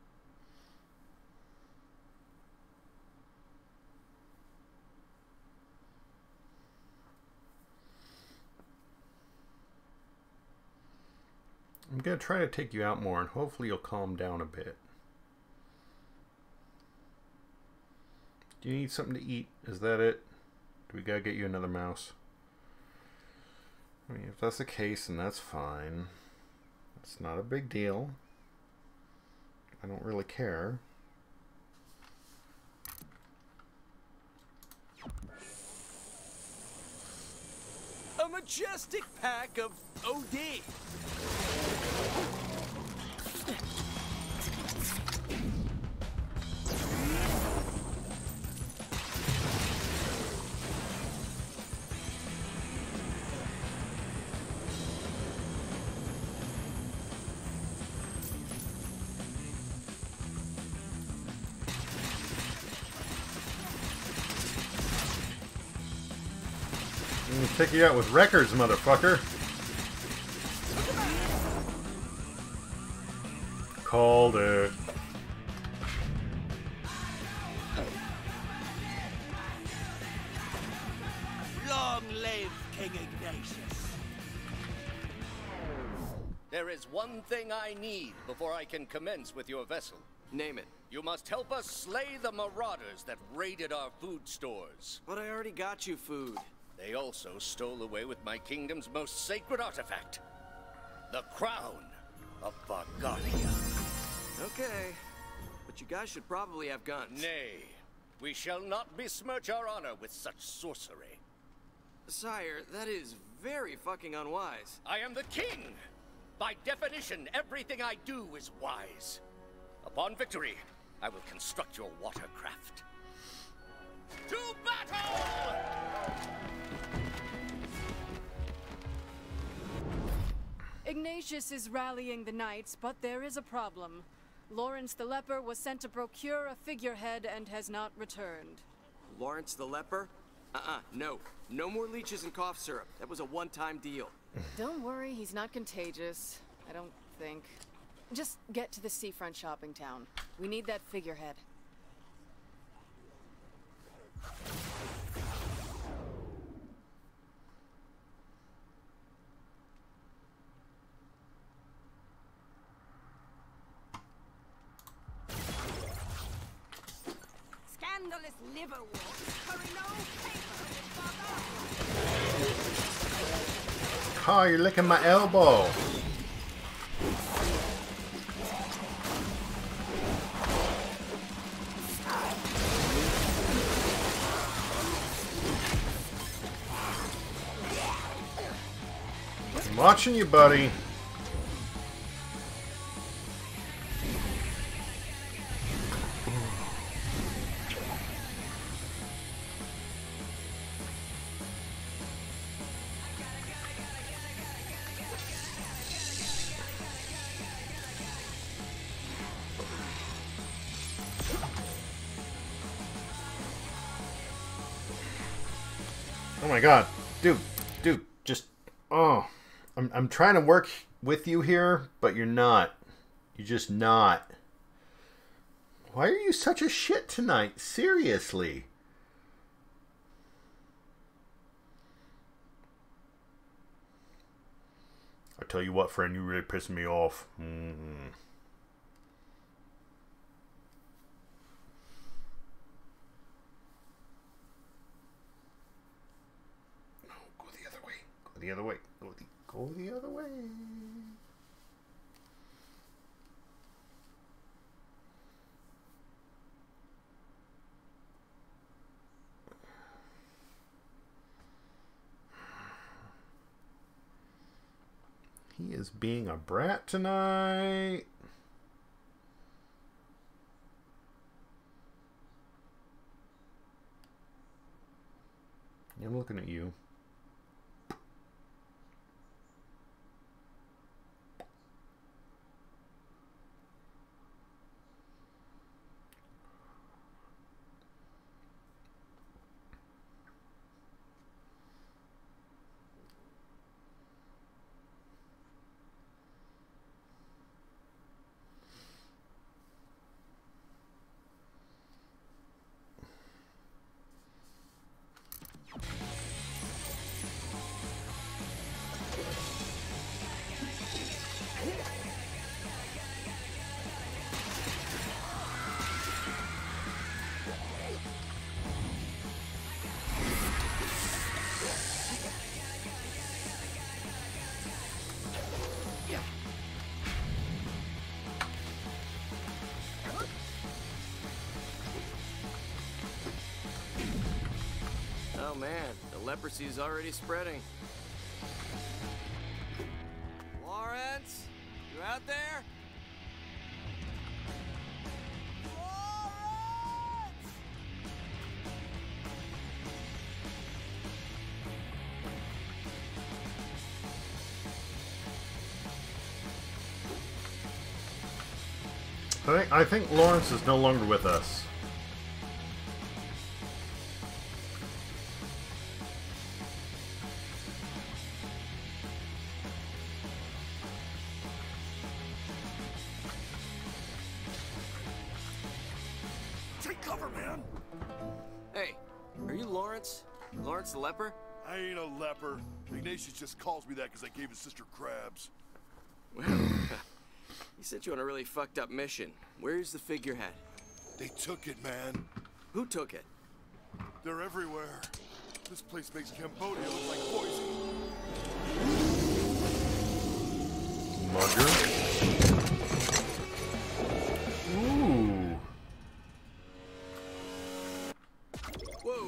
I'm going to try to take you out more and hopefully you'll calm down a bit. Do you need something to eat? Is that it? Do we got to get you another mouse? I mean, if that's the case, then that's fine. It's not a big deal. I don't really care. A majestic pack of OD. I'm gonna take you out with records, motherfucker. Called it. Long live King Ignatius. There is one thing I need before I can commence with your vessel. Name it. You must help us slay the marauders that raided our food stores. But I already got you food. They also stole away with my kingdom's most sacred artifact, the crown of Vargaria. Okay, but you guys should probably have guns. Nay, We shall not besmirch our honor with such sorcery. Sire, that is very fucking unwise. I am the king! By definition, everything I do is wise. Upon victory, I will construct your watercraft. To battle! Ignatius is rallying the knights, but there is a problem. Lawrence the Leper was sent to procure a figurehead and has not returned. Lawrence the Leper? No. No more leeches and cough syrup. That was a one-time deal. Don't worry, he's not contagious. I don't think. Just get to the seafront shopping town. We need that figurehead. Scandalous liverwort. Hurry no paper. Oh, you're licking my elbow. I'm watching you, buddy. Oh my god. Dude, just... Oh. I'm trying to work with you here, but you're not. You're just not. Why are you such a shit tonight? Seriously. I tell you what, friend, you really pissing me off. Go the other way. Go the other way. Go the other way. He is being a brat tonight. I'm looking at you. Oh man, the leprosy is already spreading. Lawrence, you out there? I think Lawrence is no longer with us. Take cover, man! Hey, are you Lawrence? Lawrence the leper? I ain't a leper. Ignatius just calls me that because I gave his sister crabs. Well, he sent you on a really fucked up mission. Where's the figurehead? They took it, man. Who took it? They're everywhere. This place makes Cambodia look like Boise. Mugger. Ooh. Whoa.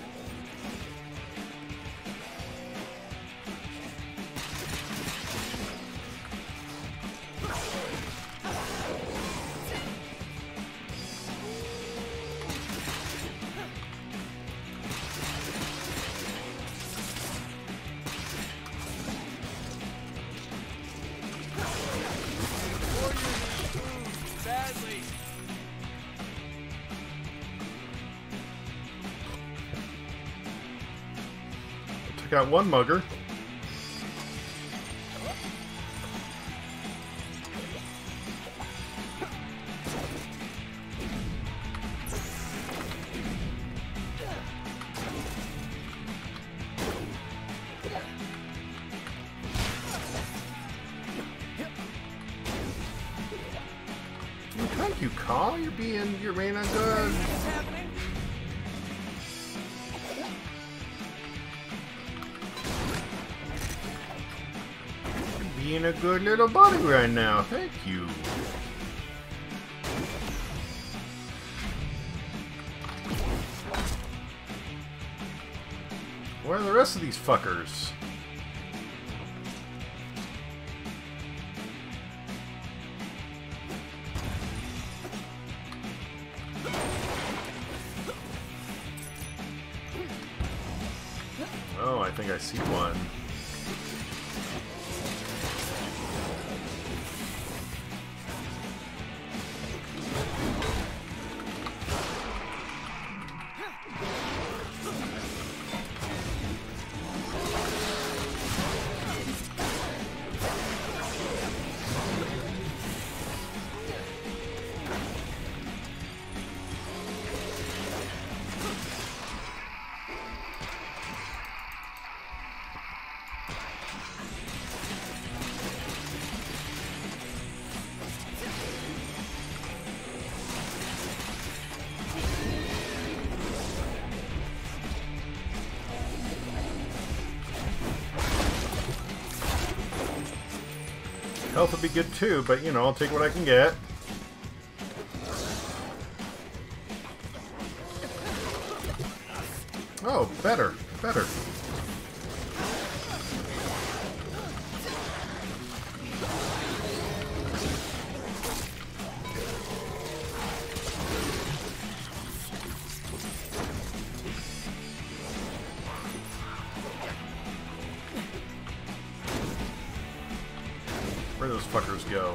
Badly. Took out one mugger. Thank you, Carl. You're being a good. Being a good little buddy right now. Thank you. Where are the rest of these fuckers? Oh, I think I see one. Health would be good too, but you know, I'll take what I can get. Oh, better, better. Where'd those fuckers go?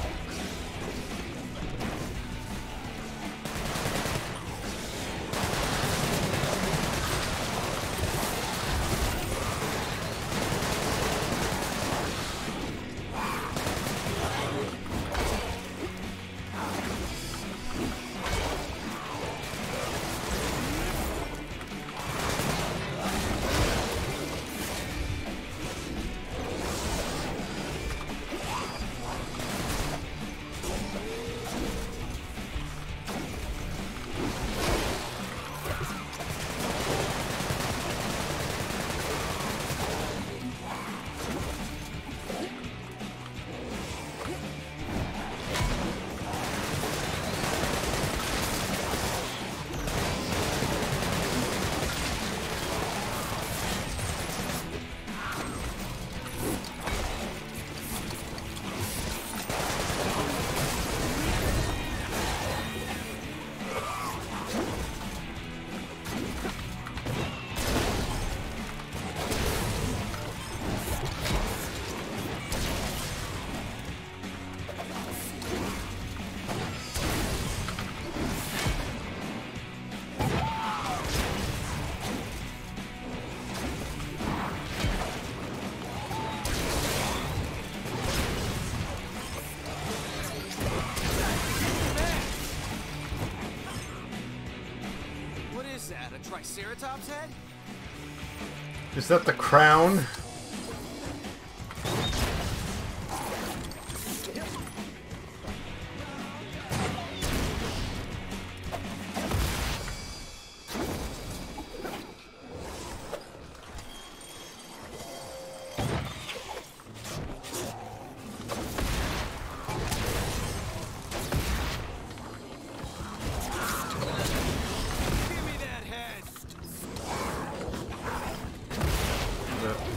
Is that a Triceratops head? Is that the crown?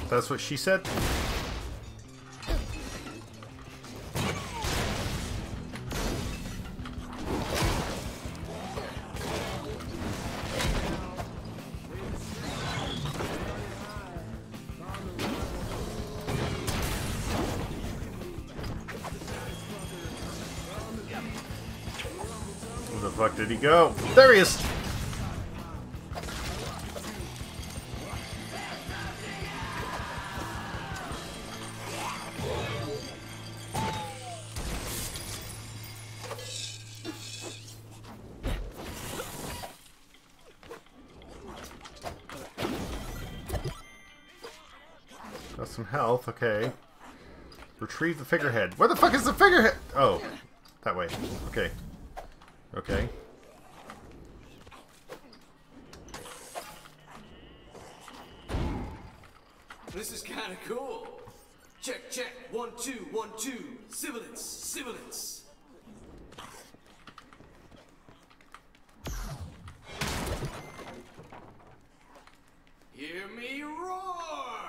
That's what she said? Where the fuck did he go? There he is! Got some health, okay. Retrieve the figurehead. Where the fuck is the figurehead? Oh, that way. Okay. Okay. This is kind of cool. Check, check. 1, 2, 1, 2. Sibilance, sibilance. Hear me roar!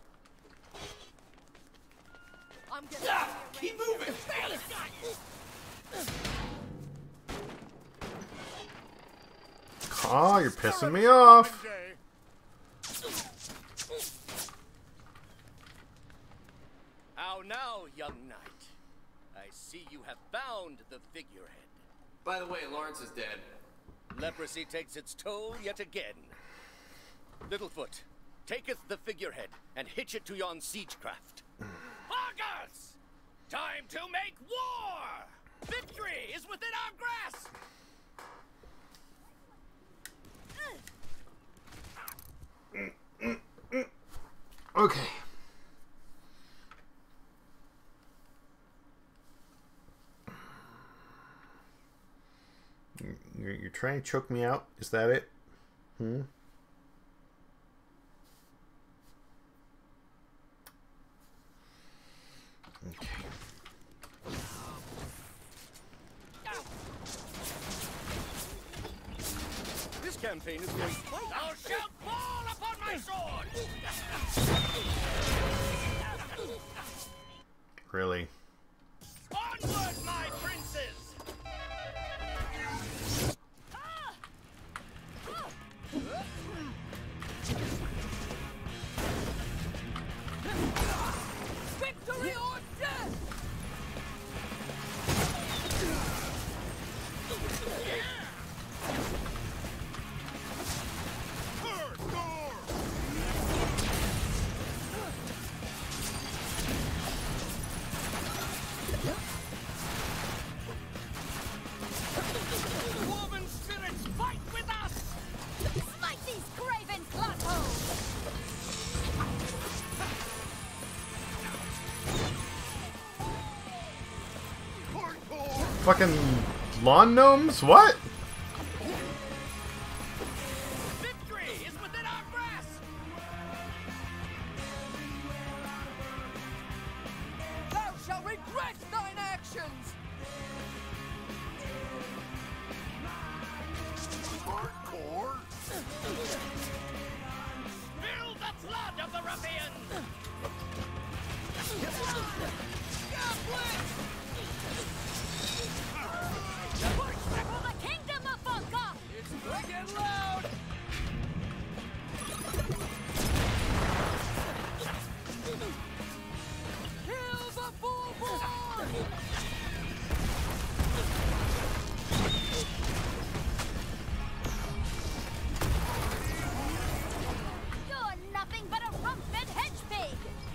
I'm gonna keep moving! Oh, you're pissing me off. How now, young knight? I see you have found the figurehead. By the way, Lawrence is dead. Leprosy takes its toll yet again. Littlefoot, taketh the figurehead and hitch it to yon siegecraft. Augurs! Time to make war! Victory is within our grasp! Okay. You're trying to choke me out? Is that it? Hmm? Okay. This campaign is going quite... Thou shalt fall upon my sword! Really? Onward, my princes! Victory or death! Woman spirits, fight with us! Smite these craven clutchholes! Fucking lawn gnomes? What? Victory is within our grasp! Thou shalt regret thine actions! Hardcore? Spill the blood of the ruffian! For the kingdom of Volga! It's getting loud! Kill the bullborn! You're nothing but a rump-fed hedge pig!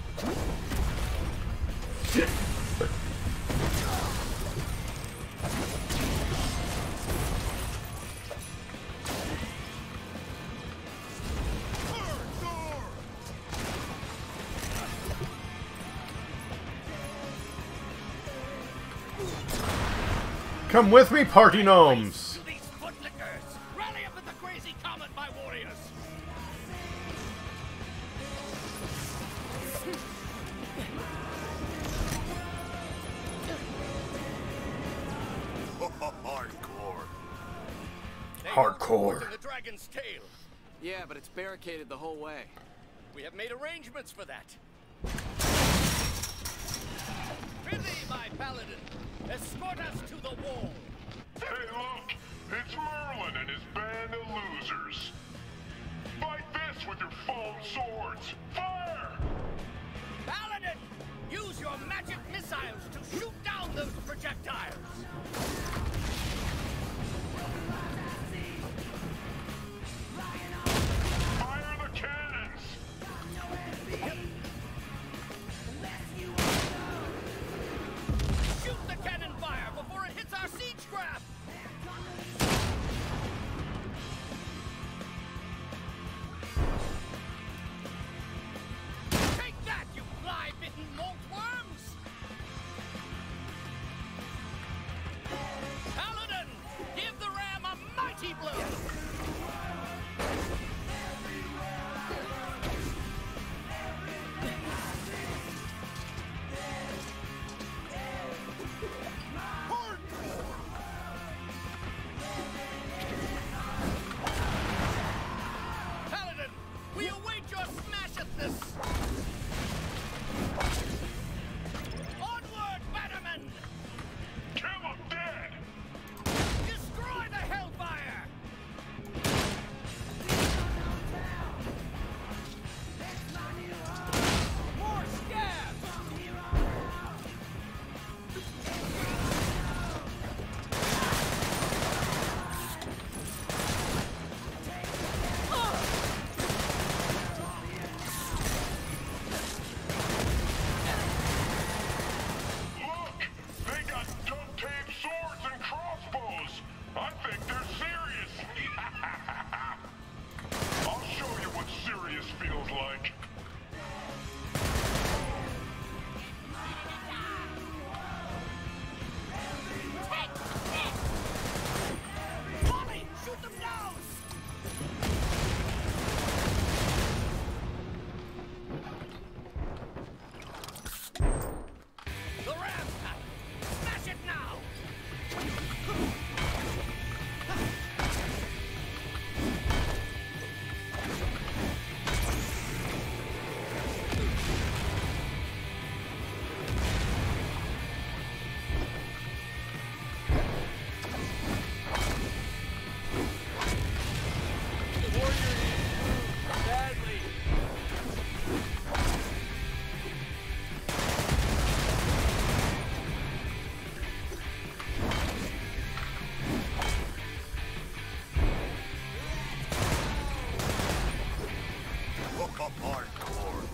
Come with me, party gnomes! These footlickers! Rally up at the crazy comet, my warriors! Hardcore. They Hardcore. are the dragon's tail. Yeah, but it's barricaded the whole way. We have made arrangements for that. Prithee, my paladin, escort us to the wall. Hey, look! It's Merlin and his band of losers. Fight this with your foam swords! Fire! Paladin, use your magic missiles to shoot down those projectiles. Fire the cannons! Shoot the cannon fire before it hits our siege craft! Take that, you fly-bitten moltworms! Paladin, give the ram a mighty blow! Paladin, we await your smash at this! Onward, Bannerman! Kill him dead! Destroy the Hellfire! More scabs! Look! They got duct-tape swords and crossbows! I think they're serious! I'll show you what serious feels like. Molly, shoot them down! The ram pack! Smash it now! Badly. Look up hardcore.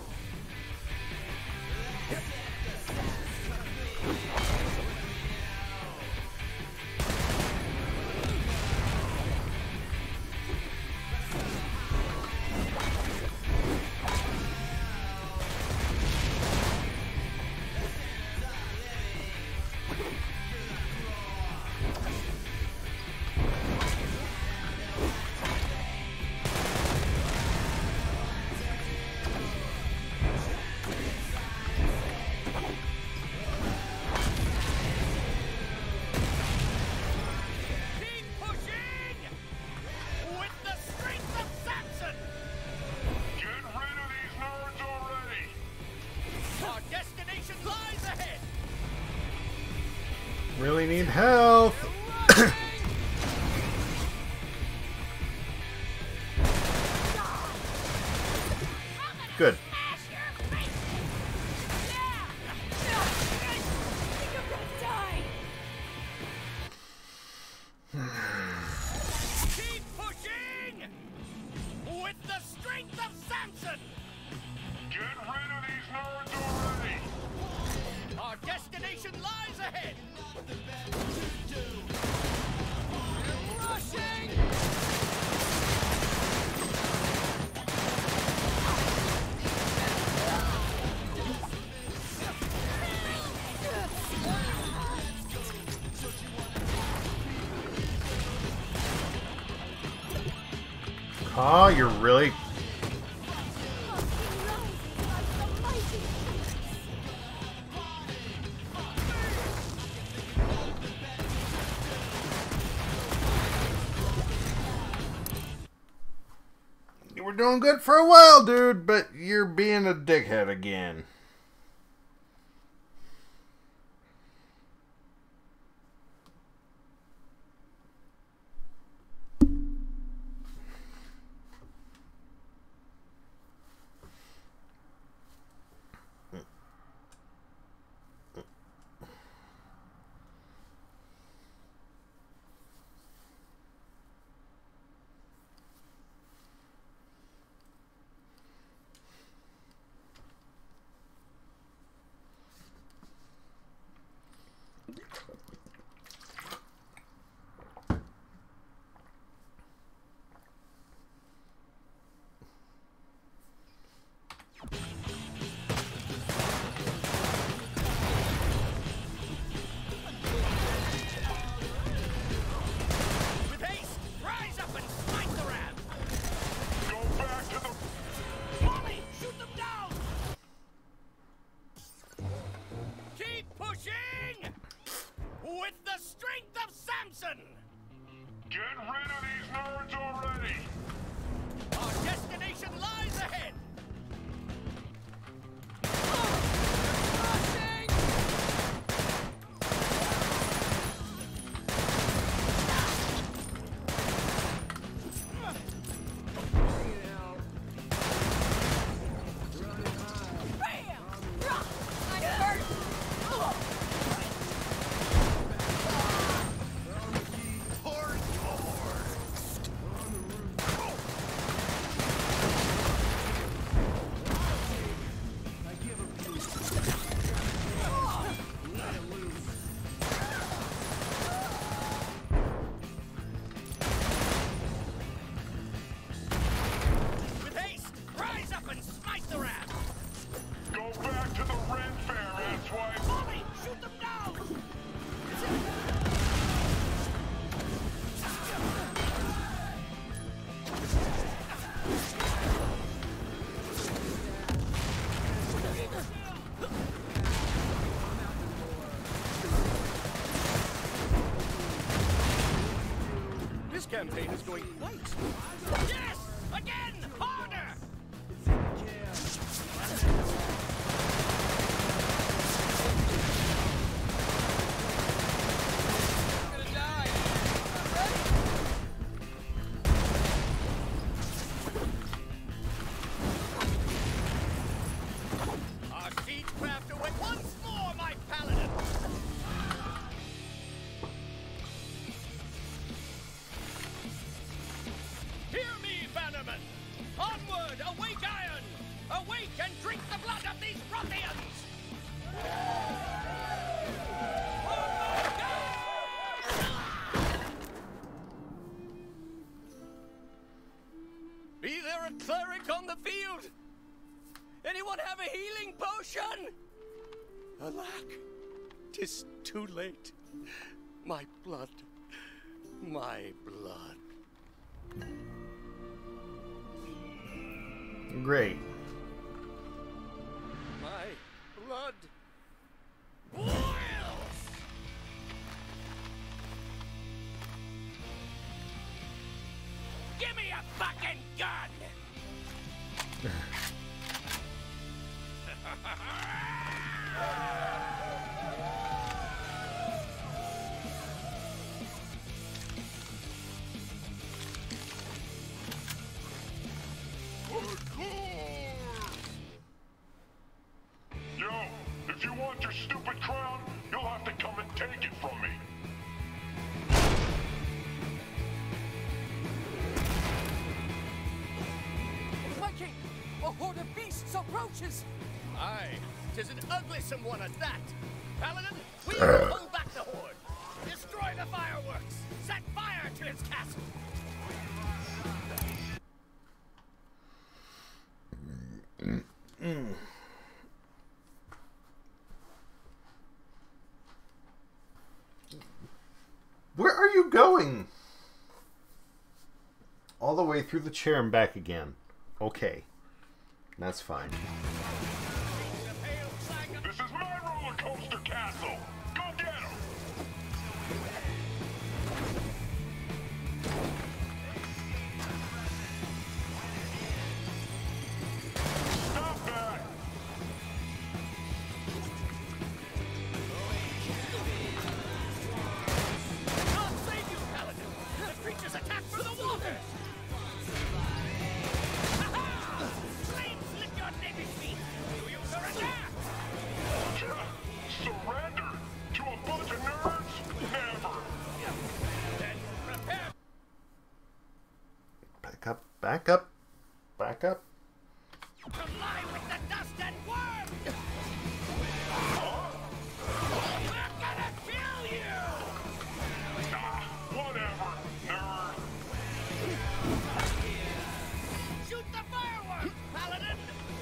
Keep pushing! With the strength of Samson! Get rid of these nerds already! Our destination lies ahead! Really need help. Good. Keep pushing! With the strength of Samson! Get rid of these nerds already! Our destination lies ahead! Rushing! Oh, you're really... You were We're doing good for a while, dude, but you're being a dickhead again. Campaign is going quite. Yes! Again! Harder! Our siege craft away once more, my paladin! Hear me, bannermen! Onward, awake iron! Awake and drink the blood of these ruffians! Be there a cleric on the field? Anyone have a healing potion? Alack, 'tis too late. My blood, my blood. Great. My blood boils! Give me a fucking gun! Yo, if you want your stupid crown, you'll have to come and take it from me. My king! A horde of beasts approaches! Aye, 'tis an ugly-some one at that. Paladin, we will pull back the horde. Destroy the fireworks. Set fire to its castle. Where are you going? All the way through the chair and back again. Okay. That's fine. This is my roller coaster castle. Go get him. Back up, back up, back up. Comply with the dust and worm! We're gonna kill you! Whatever, nerd. Shoot the fireworks, Paladin!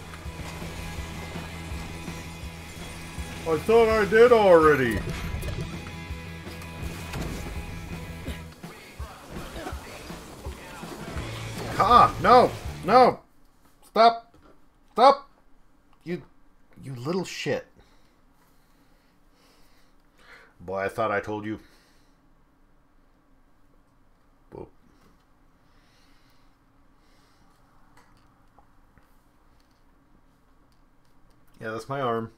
I thought I did already. Ah, no, no. Stop. Stop. You little shit. Boy, I thought I told you. Whoa. Yeah, that's my arm.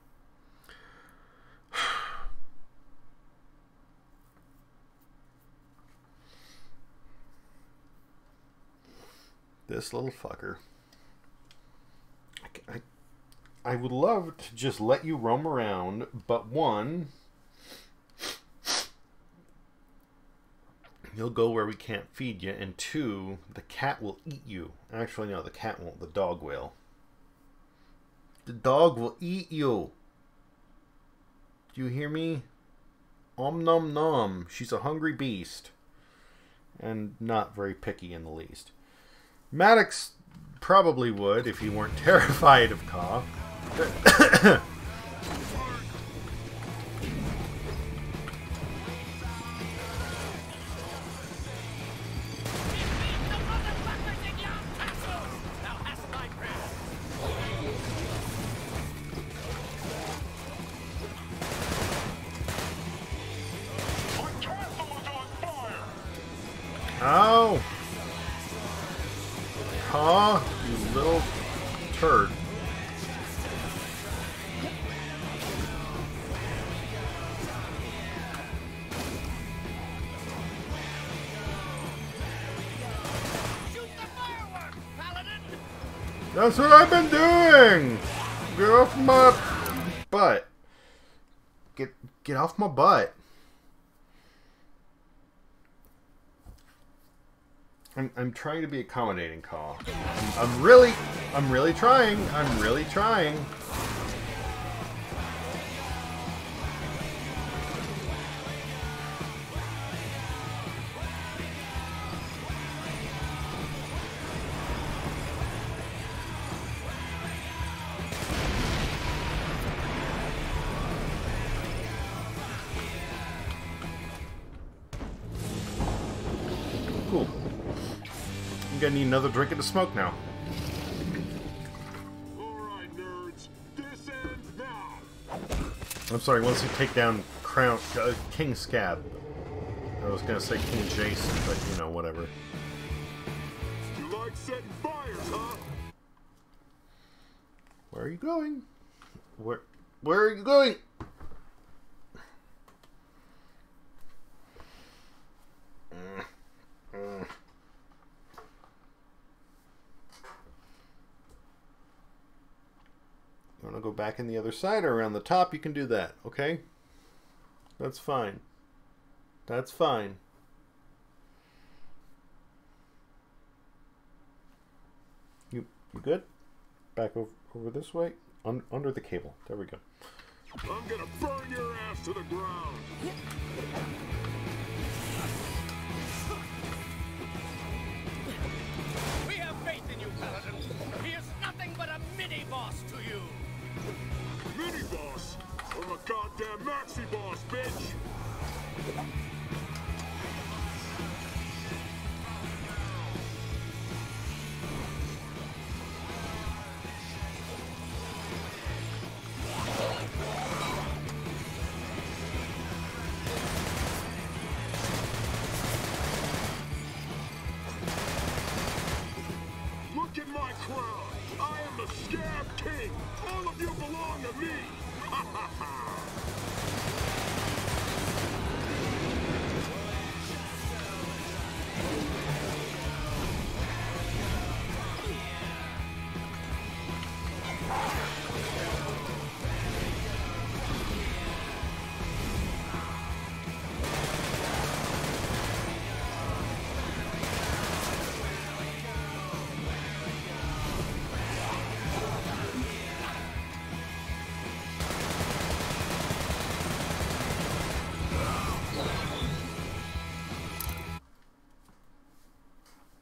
This little fucker. I would love to just let you roam around, but one, you'll go where we can't feed you, and two, the cat will eat you. Actually, no, the cat won't. The dog will. The dog will eat you. Do you hear me? Om nom nom. She's a hungry beast. And not very picky in the least. Maddox probably would if he weren't terrified of Ka. Oh! Ka, you little turd. That's what I've been doing! Get off my butt. Get off my butt. I'm trying to be accommodating, Ka. I'm really trying. I'm really trying. Cool. I'm gonna need another drink of the smoke now. Alright, nerds. This ends now. I'm sorry, once you take down King Scab. I was gonna say King Jason, but you know, whatever. You like setting fires, huh? Where are you going? Where are you going? You want to go back in the other side or around the top? You can do that, okay? That's fine. That's fine. You good? Back over this way? Under the cable. There we go. I'm gonna burn your ass to the ground. We have faith in you, Paladin. He is nothing but a mini-boss to you. Mini-boss? I'm a goddamn maxi-boss, bitch! Look at my crown! I am the Scab King! All of you belong to me! Ha ha ha!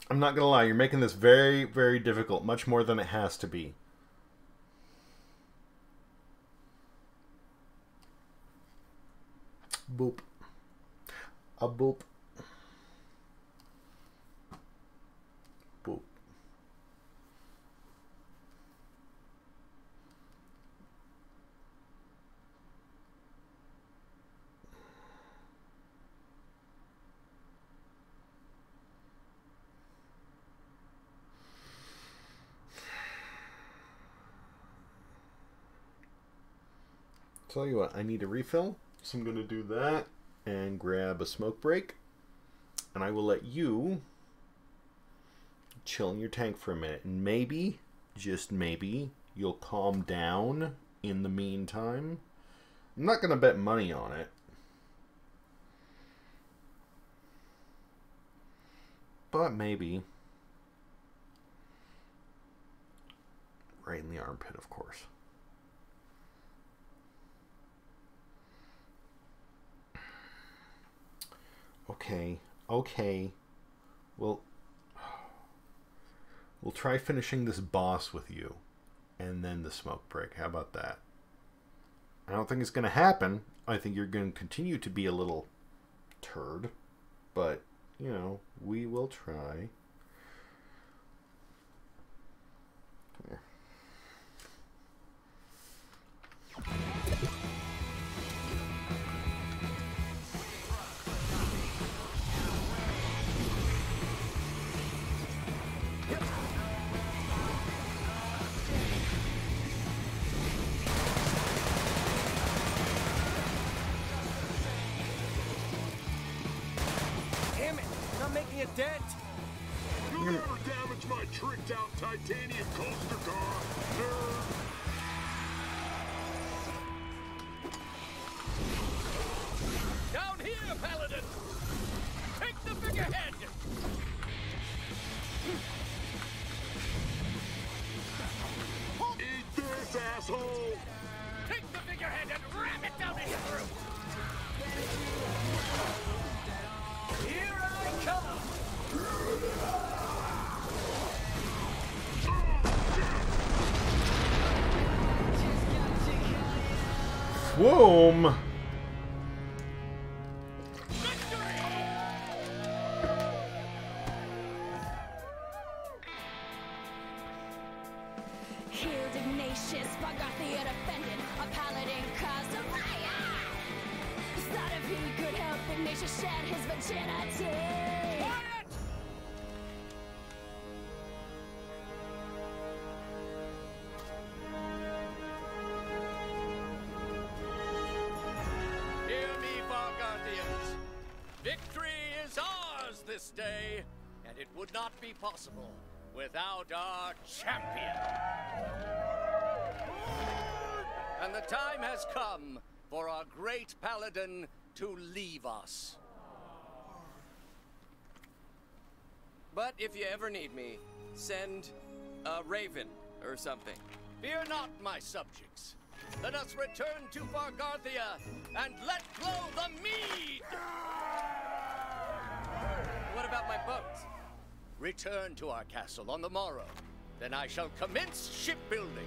I'm not gonna lie, you're making this very, very difficult, much more than it has to be. Boop. A boop. Boop. Tell you what, I need a refill, so I'm going to do that and grab a smoke break, and I will let you chill in your tank for a minute, and maybe, just maybe, you'll calm down in the meantime. I'm not going to bet money on it, but maybe. Right in the armpit, of course. Okay. We'll try finishing this boss with you, and then the smoke break. How about that? I don't think it's going to happen. I think you're going to continue to be a little turd, but, you know, we will try. Come here. A dent. You'll never damage my tricked out titanium coaster car, nerd. Down here, Paladin! Take the figurehead! Eat this, asshole! Take the figurehead and ram it down in your throat! Here I come! Swoom! Healed Ignatius, Bargathia defended, a paladin caused a riot! Thought if he could help Ignatius shed his virginity! Quiet! Hear me, Bargathians. Victory is ours this day, and it would not be possible without our champion. And the time has come for our great paladin to leave us. But if you ever need me, send a raven or something. Fear not, my subjects. Let us return to Bargarthia and let flow the mead! What about my boat? Return to our castle on the morrow. Then I shall commence shipbuilding.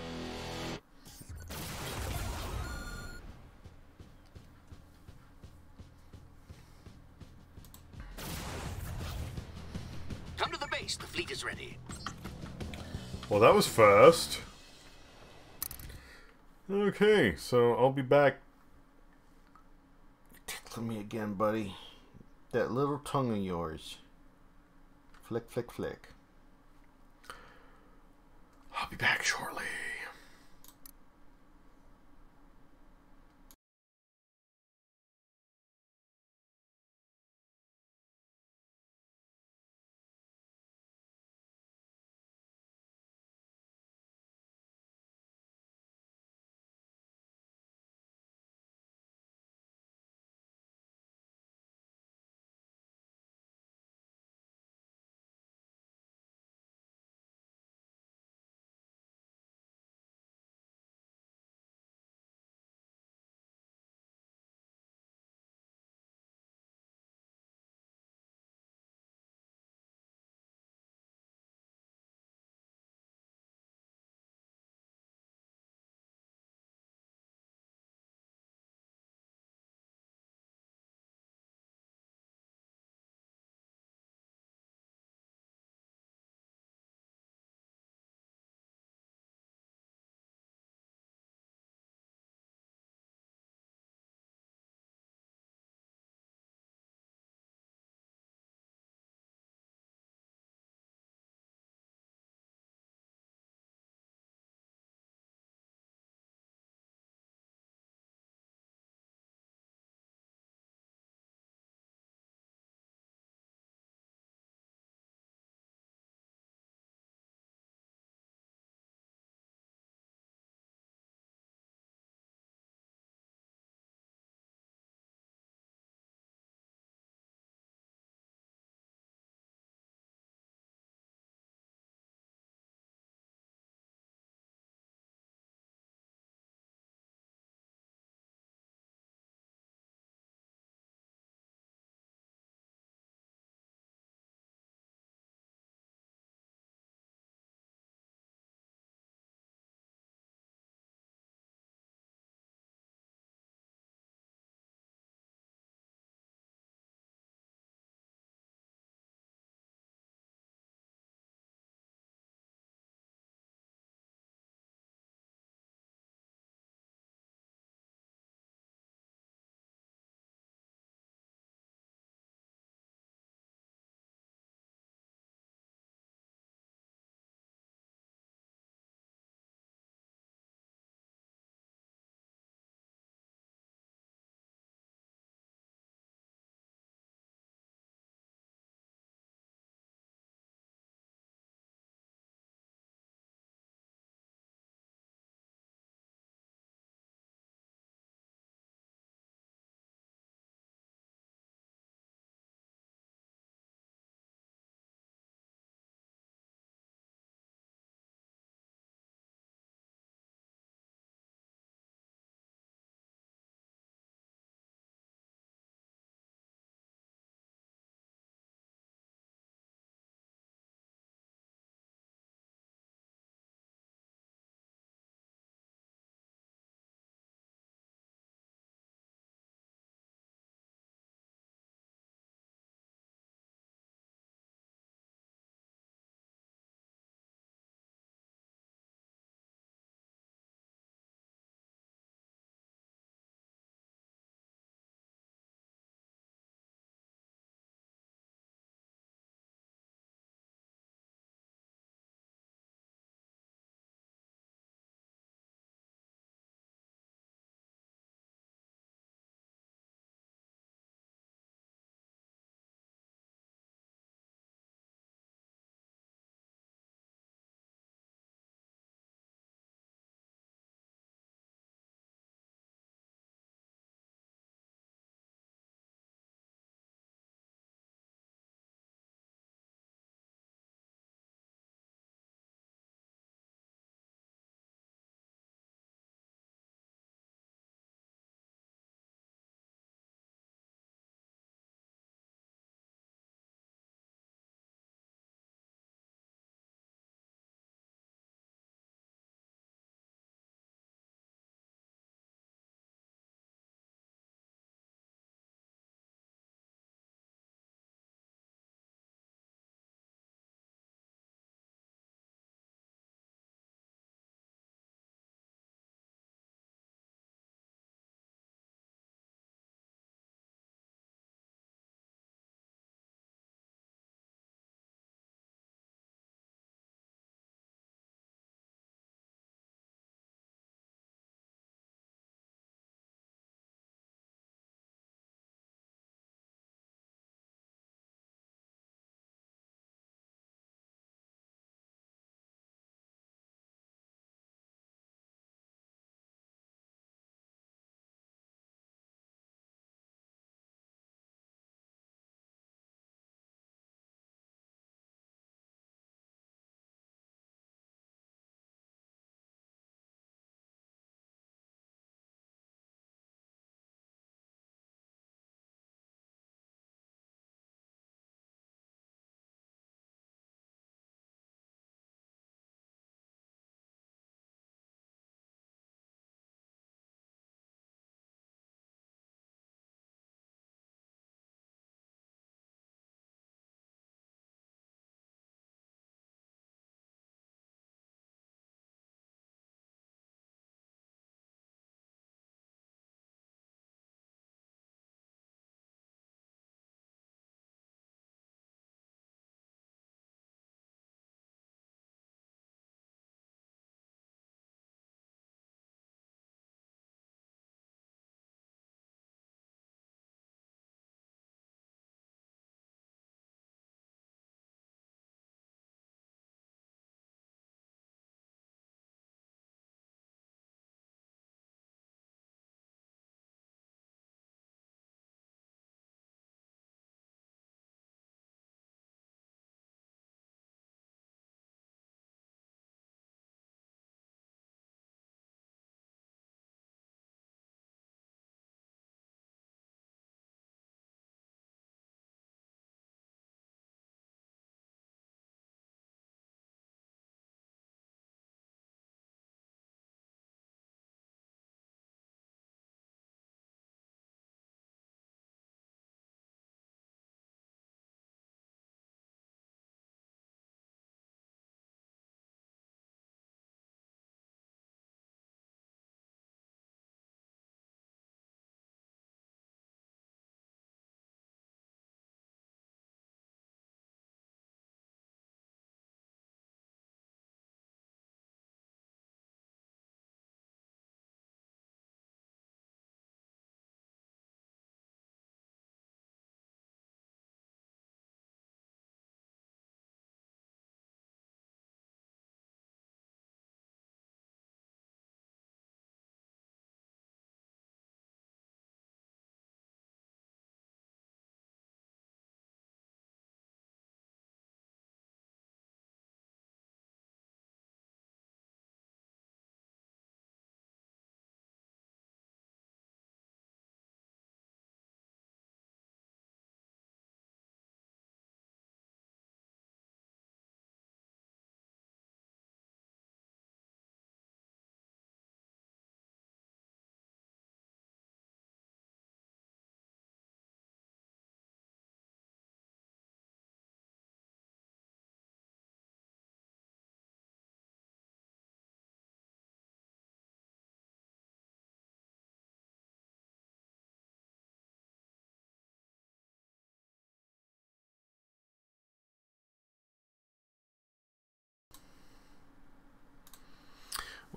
Come to the base. The fleet is ready. Well, that was fast. Okay, so I'll be back. Tickling me again, buddy. That little tongue of yours. Flick, flick, flick. I'll be back shortly.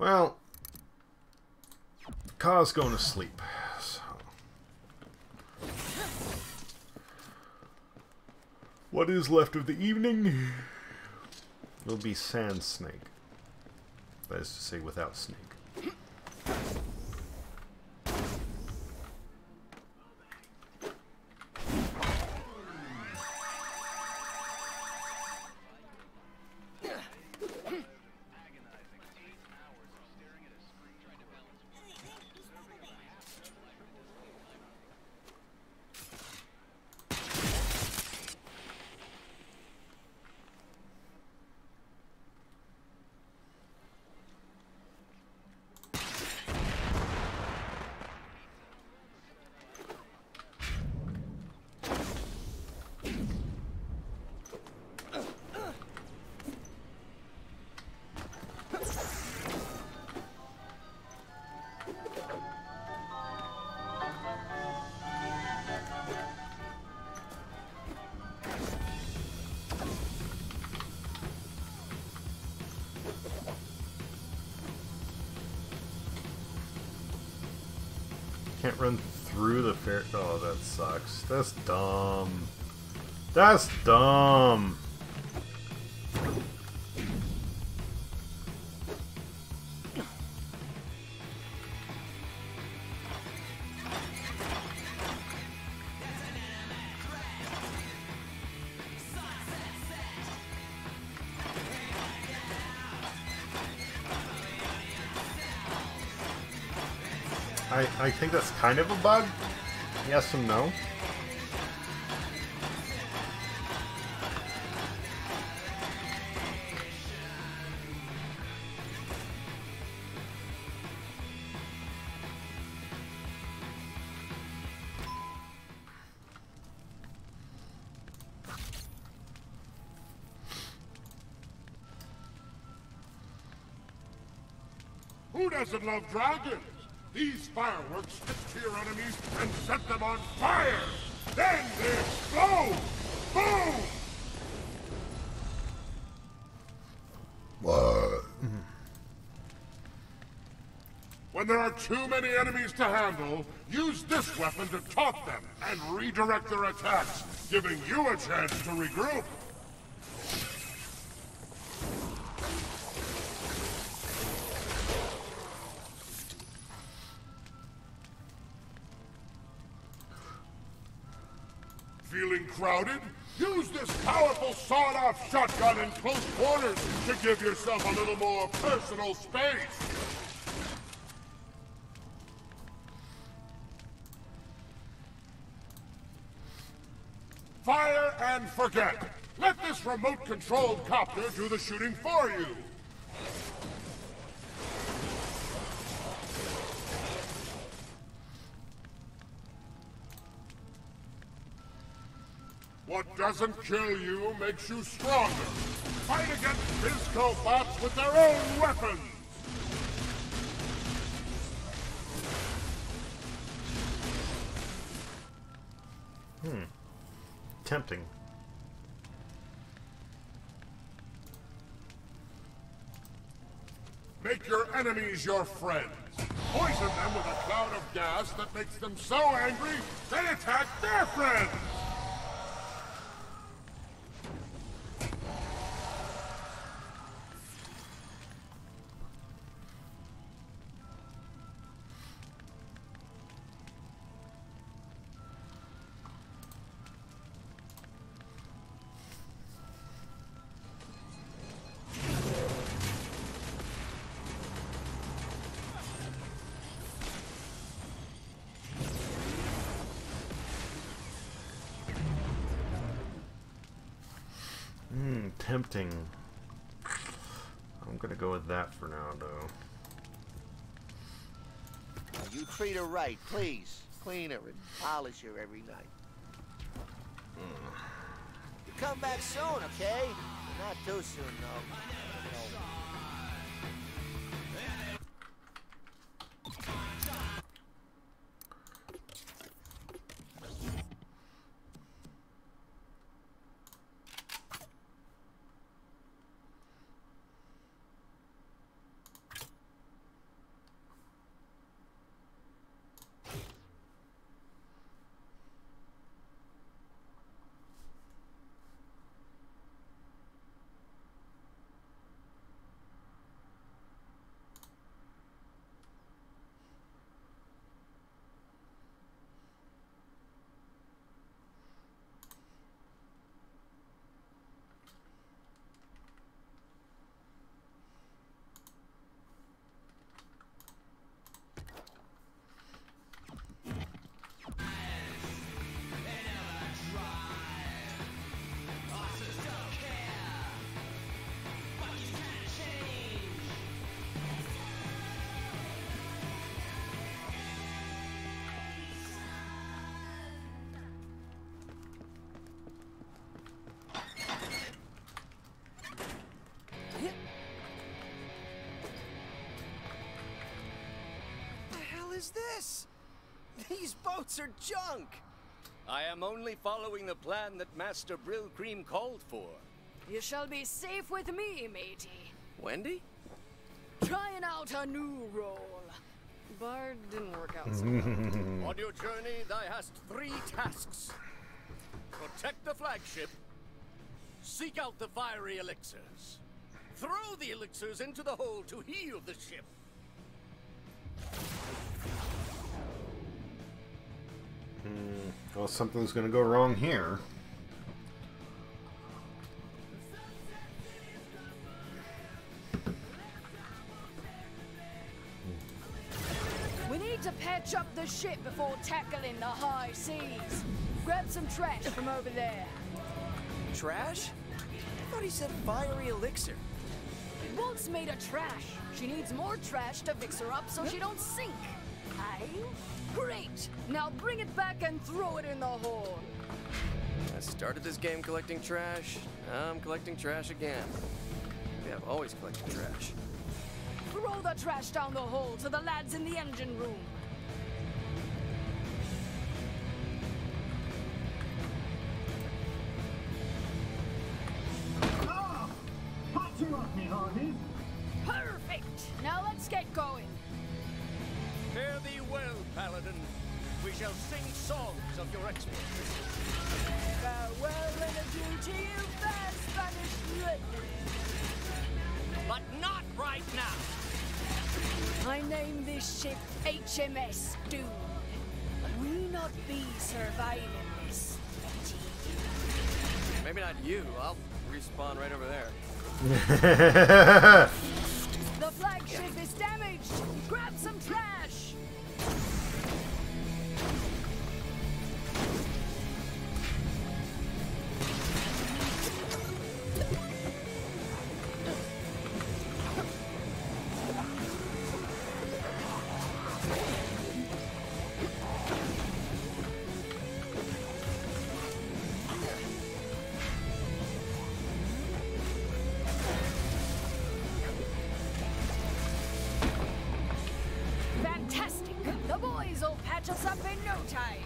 Well, Ka's going to sleep. So. What is left of the evening? It'll be Sand Snake. That is to say, without Snake. Can't run through the fair. Oh, that sucks. That's dumb. That's dumb. I think that's kind of a bug. Yes and no. Who doesn't love dragons? These fireworks stick to your enemies and set them on fire! Then they explode! Boom! What? When there are too many enemies to handle, use this weapon to taunt them and redirect their attacks, giving you a chance to regroup. Feeling crowded? Use this powerful sawed-off shotgun in close quarters to give yourself a little more personal space. Fire and forget. Let this remote-controlled copter do the shooting for you. What doesn't kill you makes you stronger. Fight against Vizco bots with their own weapons! Tempting. Make your enemies your friends. Poison them with a cloud of gas that makes them so angry, they attack their friends! Tempting. I'm gonna go with that for now, though. You treat her right, please. Clean her and polish her every night. You come back soon, okay? Not too soon, though. is this? These boats are junk. I am only following the plan that Master Brillcream called for. You shall be safe with me, matey. Wendy? Trying out a new role. Bard didn't work out so well. On your journey, thou hast 3 tasks. Protect the flagship. Seek out the fiery elixirs. Throw the elixirs into the hole to heal the ship. Well, something's gonna go wrong here. We need to patch up the ship before tackling the high seas. Grab some trash from over there. Trash? I thought he said fiery elixir. Boat's made of trash. She needs more trash to fix her up so she don't sink. Aye? Great! Now bring it back and throw it in the hole. I started this game collecting trash. Now I'm collecting trash again. Maybe I've always collected trash. Throw the trash down the hole to the lads in the engine room. Perfect! Now let's get going. Fare thee well, Paladin. We shall sing songs of your exploits. Farewell and adieu to you, fair Spanish brethren. But not right now. I name this ship HMS Dude. We not be surviving this fatigue. Maybe not you. I'll respawn right over there. The flagship is damaged. Grab some trash. Fantastic. The boys will patch us up in no time.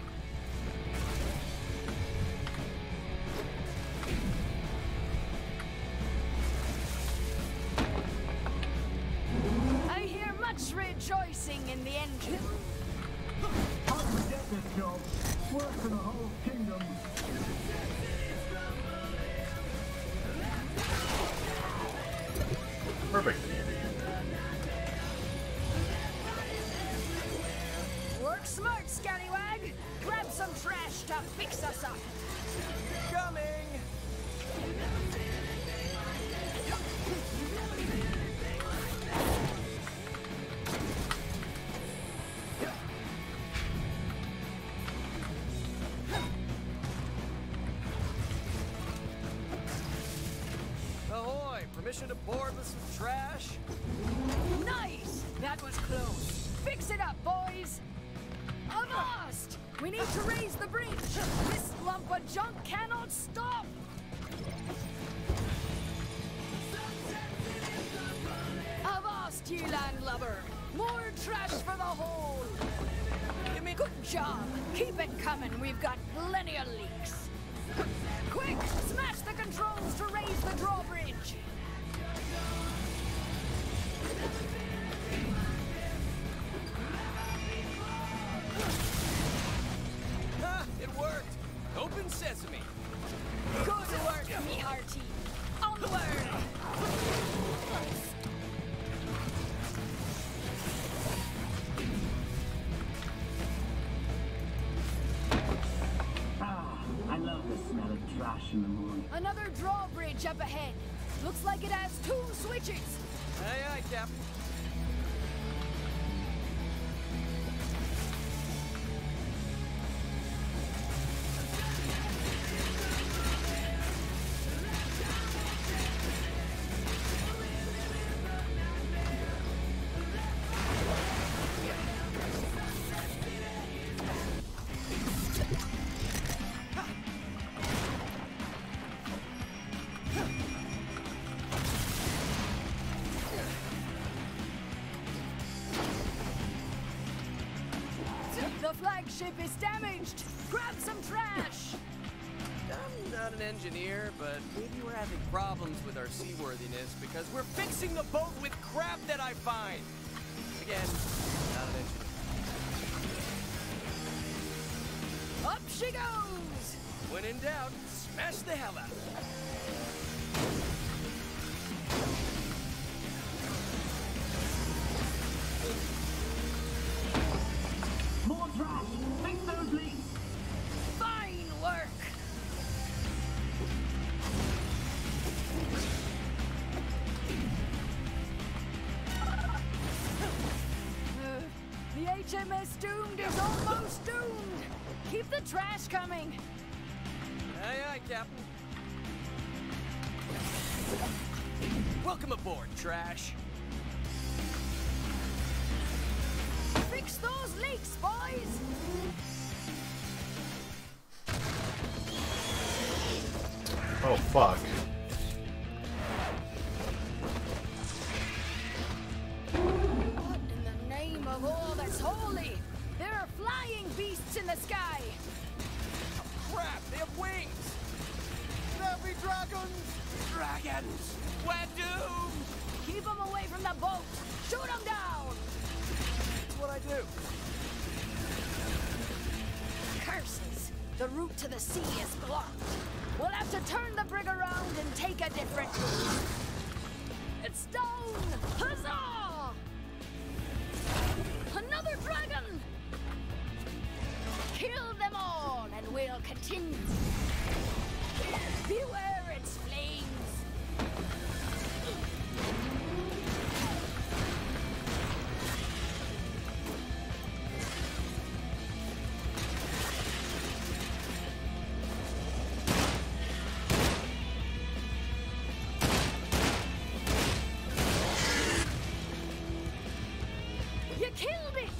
I hear much rejoicing in the engine. How do we get this job? Work for the whole kingdom. Perfect. Work smart, scallywag. Grab some trash to fix us up. Coming! Ahoy! Permission to board with some trash? Nice! That was close. Fix it up, boys. Avast! We need to raise the bridge. This lump of junk cannot stop. Avast, ye landlubber. More trash for the hole. Good job. Keep it coming. We've got plenty of leaks. Quick! Smash the controls to raise the drawbridge. Ah, it worked! Open sesame! Good work, me hearty. Onward! I love the smell of trash in the morning. Another drawbridge up ahead. Looks like it has 2 switches. Aye, aye, Captain. ship is damaged. Grab some trash. I'm not an engineer, but maybe we're having problems with our seaworthiness because we're fixing the boat with crap that I find. Again, not an engineer. Up she goes! When in doubt, smash the hell out of it. More trash! Fix those leaks! Fine work! The HMS Doomed is almost doomed! Keep the trash coming! Aye, aye, Captain. Welcome aboard, trash. Fix those leaks, boys! Oh, fuck. What in the name of all that's holy? There are flying beasts in the sky! Crap, they have wings! There be dragons! Dragons! We're doomed! Keep them away from the boat! Shoot them down! That's what I do. Curses! The route to the sea is blocked. We'll have to turn the brig around and take a different route. It's down! Huzzah! Another dragon! Kill them all, and we'll continue. Beware its flames! You killed it!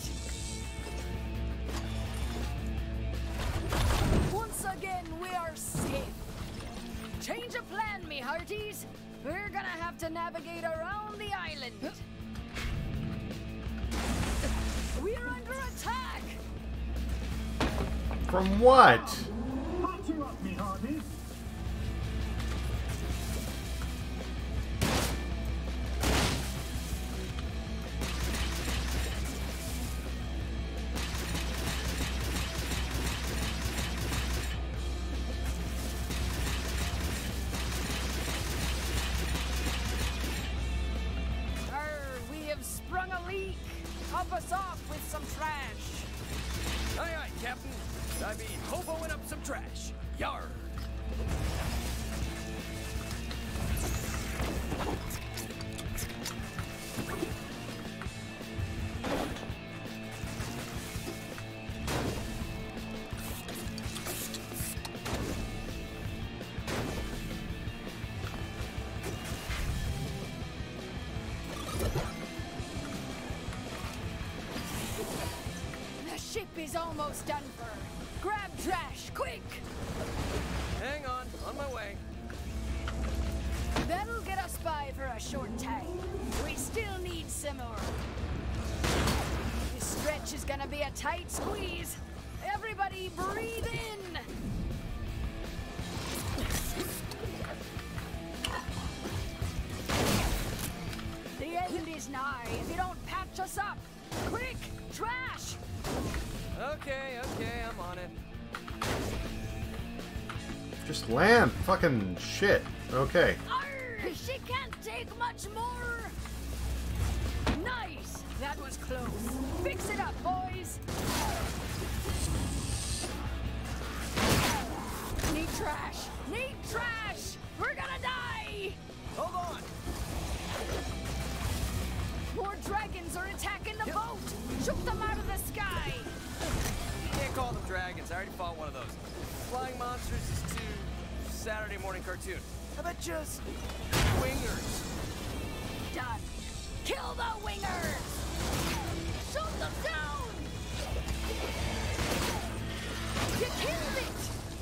Once again, we are safe. Change of plan, me hearties. We're gonna have to navigate around the island. We're under attack! From what? Patch you up, me hearties. We have sprung a leak. Help us off with some trash. Aye, aye, Captain. I be hoboing up some trash. Yar. The ship is almost done for. Grab trash, quick! Hang on my way. That'll get us by for a short time. We still need some more. This stretch is gonna be a tight squeeze. Everybody breathe in! The end is nigh if you don't patch us up. Quick, trash! Okay, I'm on it. Just land. Fucking shit. Okay. Arr, she can't take much more! Nice! That was close. Fix it up, boys! Need trash! Need trash! We're gonna die! Hold on! More dragons are attacking the boat! Shoot them out of the sky! You can't call them dragons. I already fought one of those. Flying monsters is too Saturday morning cartoon. How about just wingers? Done. Kill the wingers! Shoot them down! You killed it!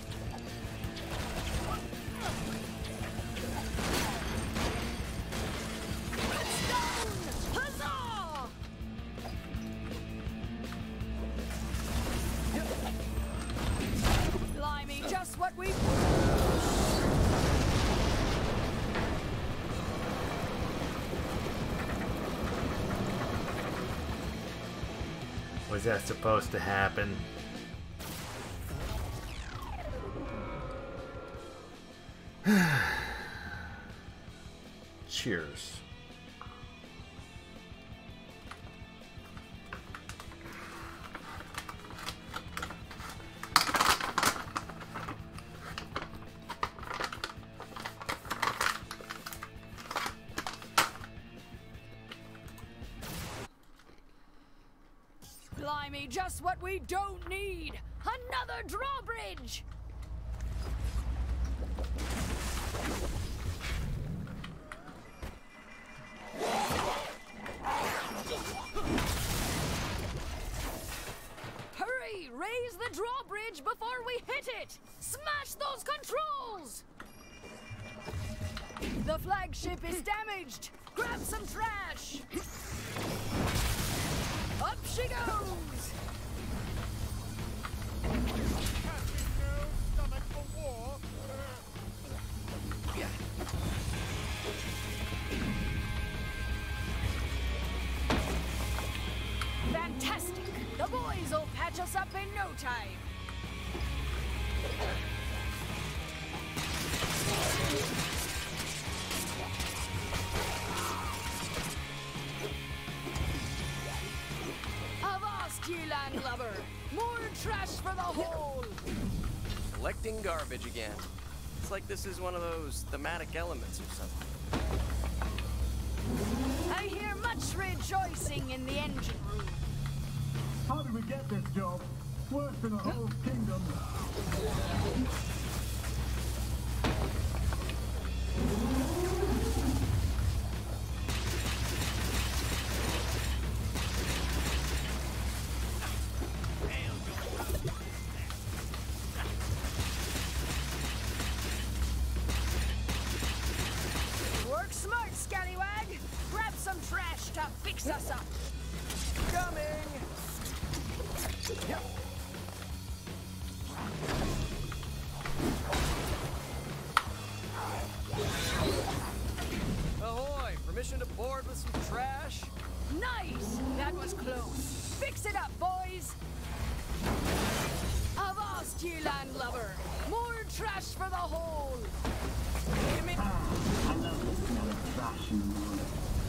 It's down! Huzzah! is that supposed to happen? Cheers. Blimey, just what we don't need! Another drawbridge! Hurry! Raise the drawbridge before we hit it! Smash those controls! The flagship is damaged! Grab some trash! Up she goes! Fantastic! The boys will patch us up in no time. Avast, ye landlubber! More trash for the hole! Collecting garbage again. It's like this is one of those thematic elements or something. I hear much rejoicing in the engine room. How did we get this job? Worse than a whole kingdom. Work smart, scallywag! Grab some trash to fix us up! Coming! Ahoy! Permission to board with some trash? Nice! That was close. Fix it up, boys! Avast, ye landlubber! More trash for the hole! Give me... I love the smell of trash in the morning.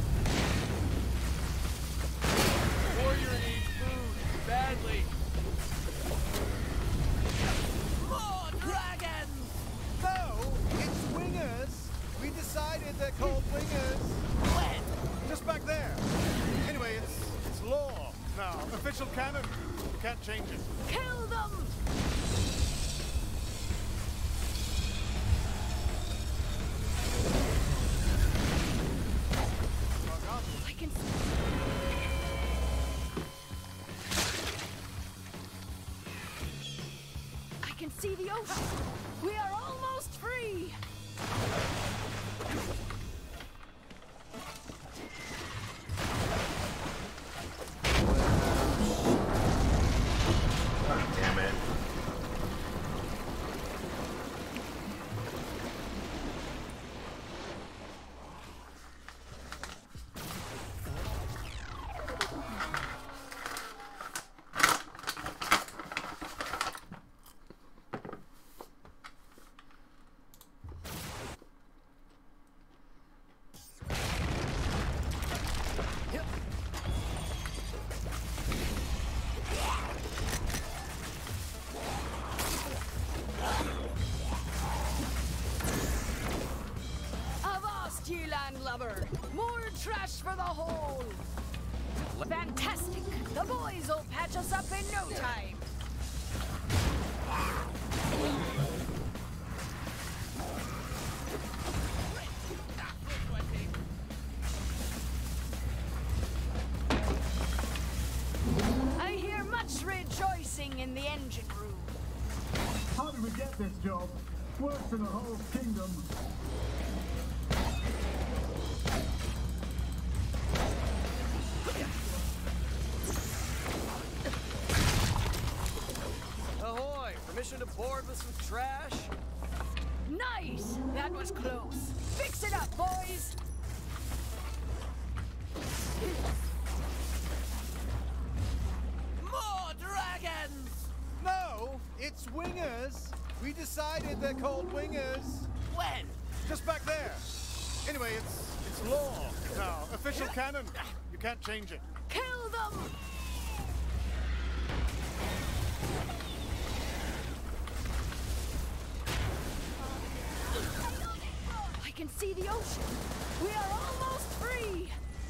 Warrior needs food badly. More dragons! No, it's wingers. We decided they're called wingers. When? Just back there. Anyway, it's law now. Official canon. You can't change it. Kill them! I can see the ocean. We are almost free. God damn it. Avast, ye landlubber! More trash for the hole! Fantastic! The boys will patch us up in no time! I hear much rejoicing in the engine room. How did we get this job? Worse than a whole kingdom. Ahoy! Permission to board with some trash? Nice! That was close. Fix it up, boys! More it's wingers. We decided they're called wingers. When? Just back there. Anyway, it's law now. Official canon. You can't change it. Kill them! I can see the ocean. We are almost free.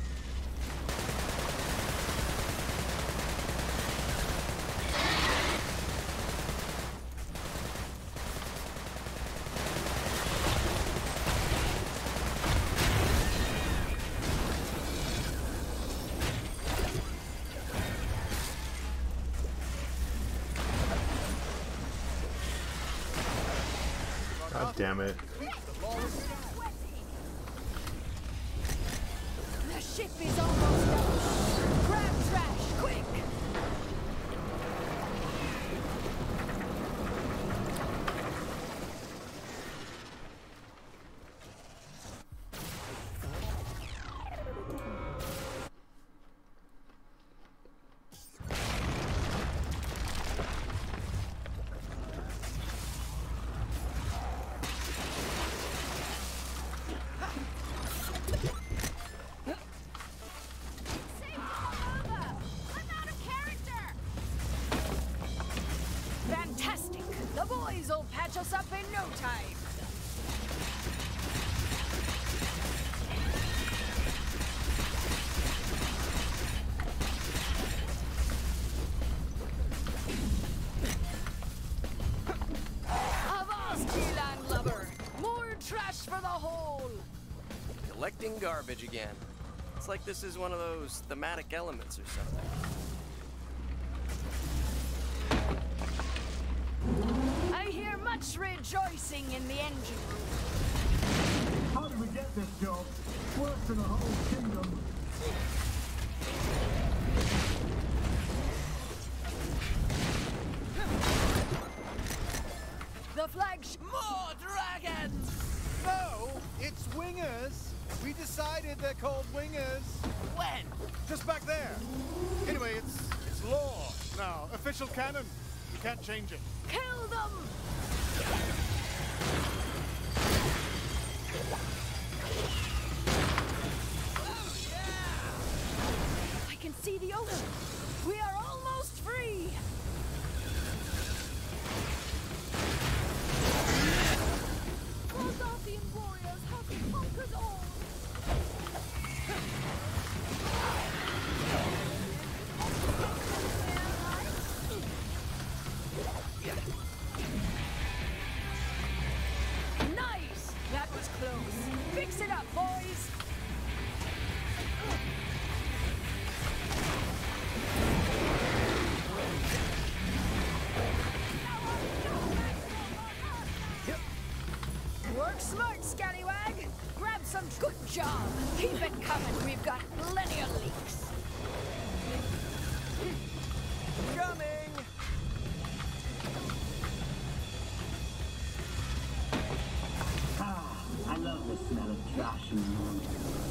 God damn it. The ship is almost done. Grab trash, quick! Fantastic! The boys will patch us up in no time. Avast, ye landlubber! More trash for the hole! Collecting garbage again. It's like this is one of those thematic elements or something. I hear much rejoicing in the engine room. How did we get this job? Worse than a whole kingdom. The flagship. More dragons! No, it's wingers. We decided they're called wingers. When? Just back there. Anyway, it's law now. Official canon. You can't change it. Kill them! I can see the ocean. We are almost free. Cardathian warriors have conquered all. Nice! That was close. Fix it up, boys! Work smart, scallywag! Grab some good job! Keep it coming, we've got plenty of leaks! Coming! Ah, I love the smell of trash in the morning.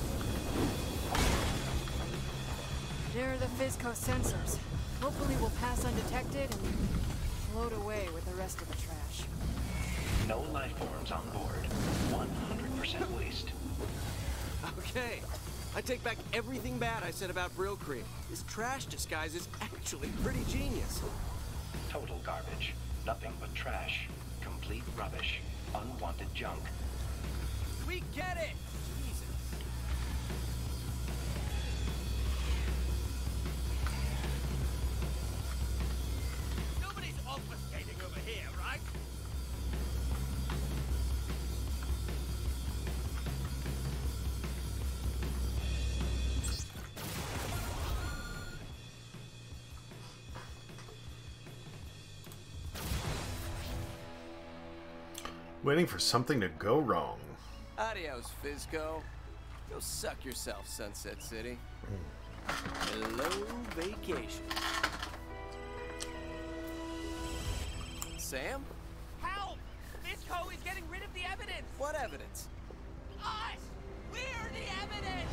There are the Fizco sensors. Hopefully we'll pass undetected and float away with the rest of the trash. No life forms on board. 100% waste. Okay, I take back everything bad I said about Brill Creek. This trash disguise is actually pretty genius. Total garbage. Nothing but trash. Complete rubbish. Unwanted junk. We get it! Jesus. Nobody's obfuscating over here, right? Waiting for something to go wrong. Adios, Fizco. Go suck yourself, Sunset City. Hello, vacation. Sam? Help! Fizco is getting rid of the evidence! What evidence? Us! We're the evidence!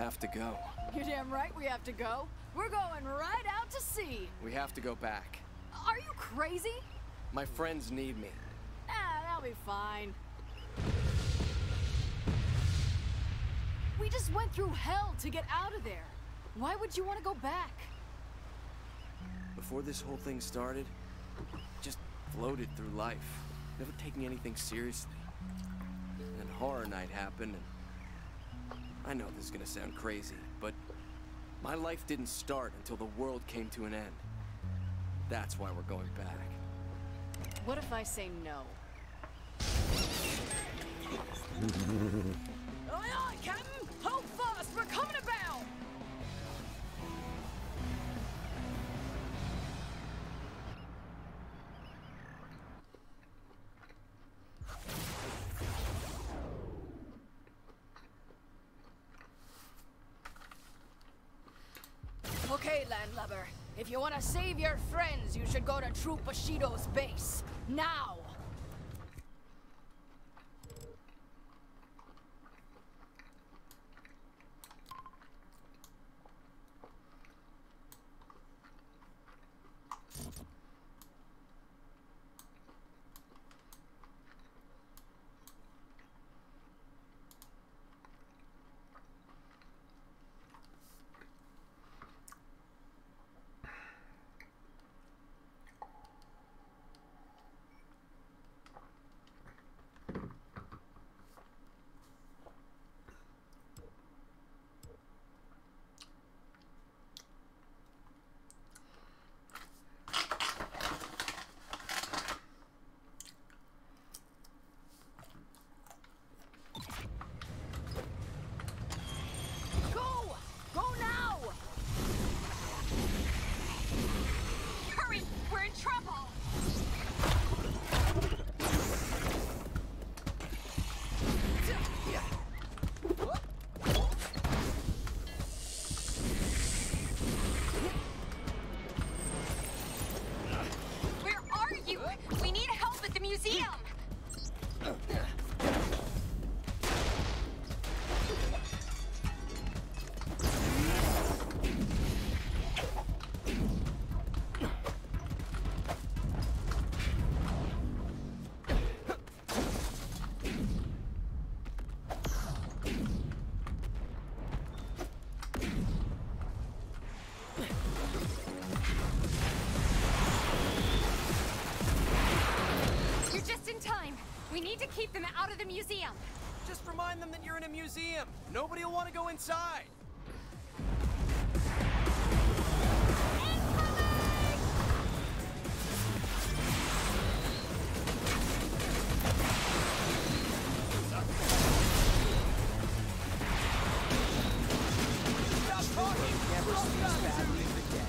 have to go. You're damn right we have to go. We're going right out to sea. We have to go back. Are you crazy? My friends need me. That'll be fine. We just went through hell to get out of there. Why would you want to go back? Before this whole thing started, just floated through life, never taking anything seriously. And Horror Night happened, and I know this is gonna sound crazy, but my life didn't start until the world came to an end. That's why we're going back. What if I say no? Aye, aye, Captain! Hold fast! We're coming about! Okay, landlubber. If you want to save your friends, you should go to Troop Bushido's base. Now! We need to keep them out of the museum. Just remind them that you're in a museum. Nobody will want to go inside. Stop talking! Never sees bad news again.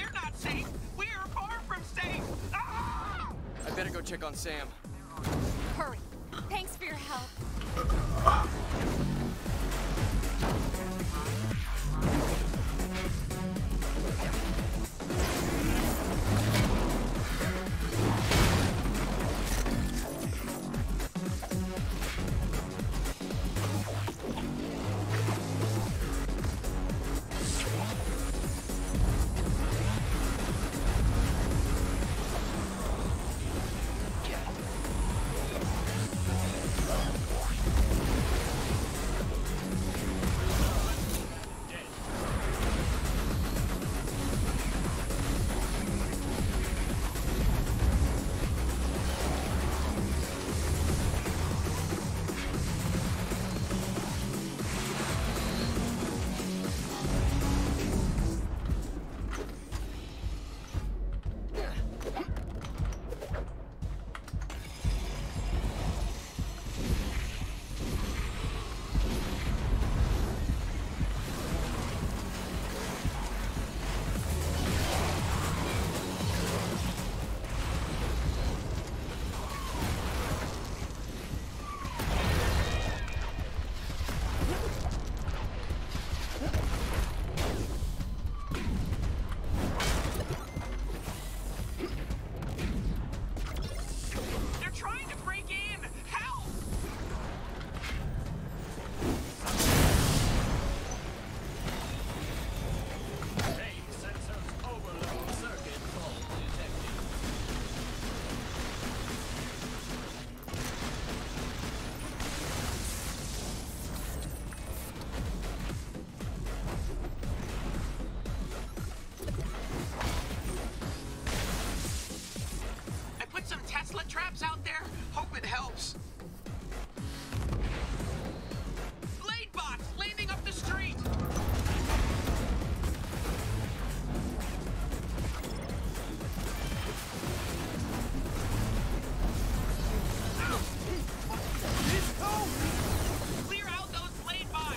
We're not safe. We're far from safe. Ah! I better go check on Sam. Hurry. Thanks for your help. Some Tesla traps out there? Hope it helps. Blade bots landing up the street! Clear out those blade bots!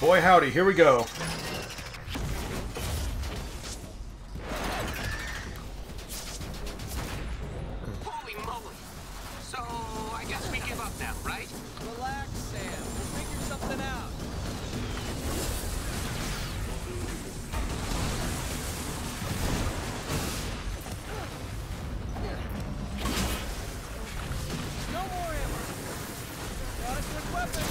Boy howdy, here we go. Holy moly! So, I guess we give up now, right? Relax, Sam. We'll figure something out. No more ammo. Got a quick weapon.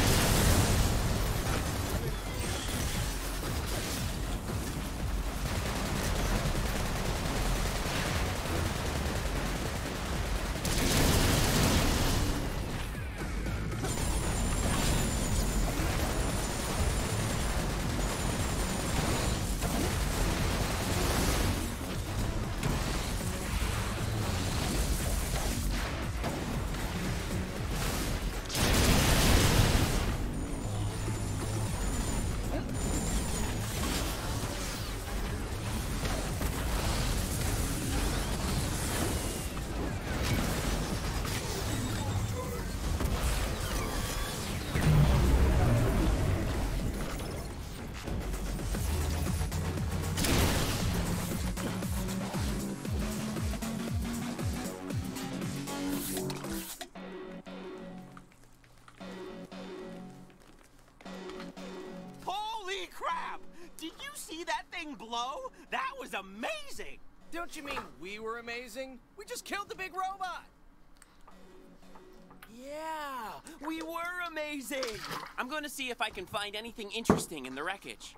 Holy crap! Did you see that thing blow? That was amazing! Don't you mean we were amazing? We just killed the big robot! Yeah, we were amazing! I'm going to see if I can find anything interesting in the wreckage.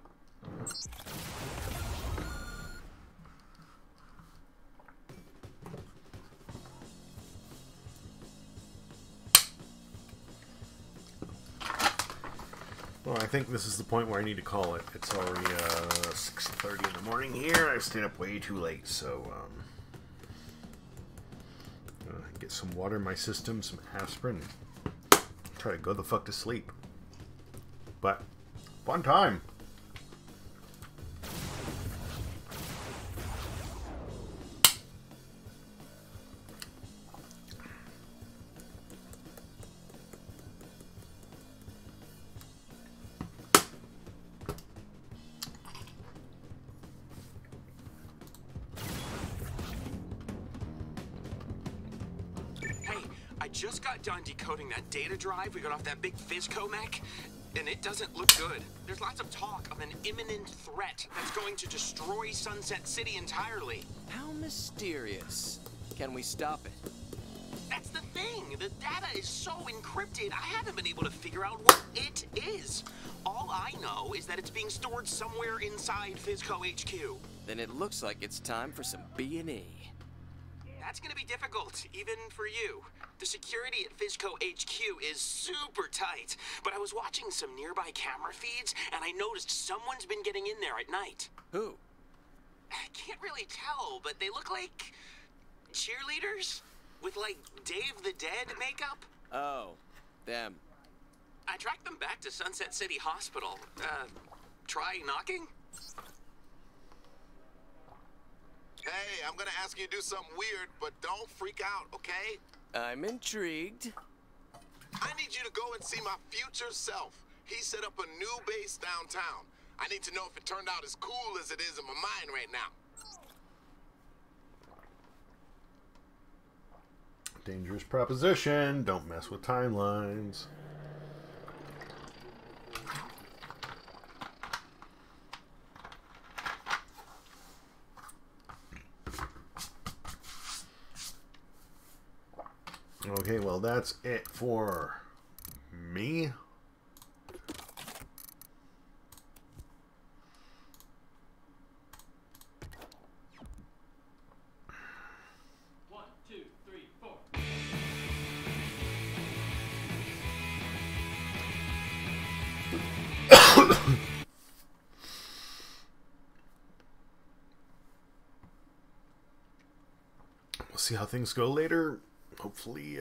Well, I think this is the point where I need to call it. It's already 6:30 in the morning here. I stayed up way too late, so get some water in my system, some aspirin, try to go the fuck to sleep. But fun time. I just got done decoding that data drive we got off that big Fizco mech, and it doesn't look good. There's lots of talk of an imminent threat that's going to destroy Sunset City entirely. How mysterious. Can we stop it? That's the thing. The data is so encrypted, I haven't been able to figure out what it is. All I know is that it's being stored somewhere inside Fizco HQ. Then it looks like it's time for some B&E. That's gonna be difficult, even for you. The security at Fizco HQ is super tight, but I was watching some nearby camera feeds, and I noticed someone's been getting in there at night. Who? I can't really tell, but they look like cheerleaders with, like, Dave the Dead makeup. Oh, them. I tracked them back to Sunset City Hospital. Try knocking? Hey, I'm gonna ask you to do something weird, but don't freak out, okay? I'm intrigued. I need you to go and see my future self. He set up a new base downtown. I need to know if it turned out as cool as it is in my mind right now. Dangerous proposition. Don't mess with timelines. Okay, well, that's it for me. One, two, three, four. We'll see how things go later. Hopefully,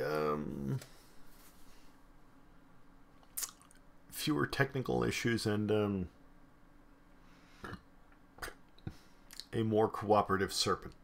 fewer technical issues and a more cooperative serpent.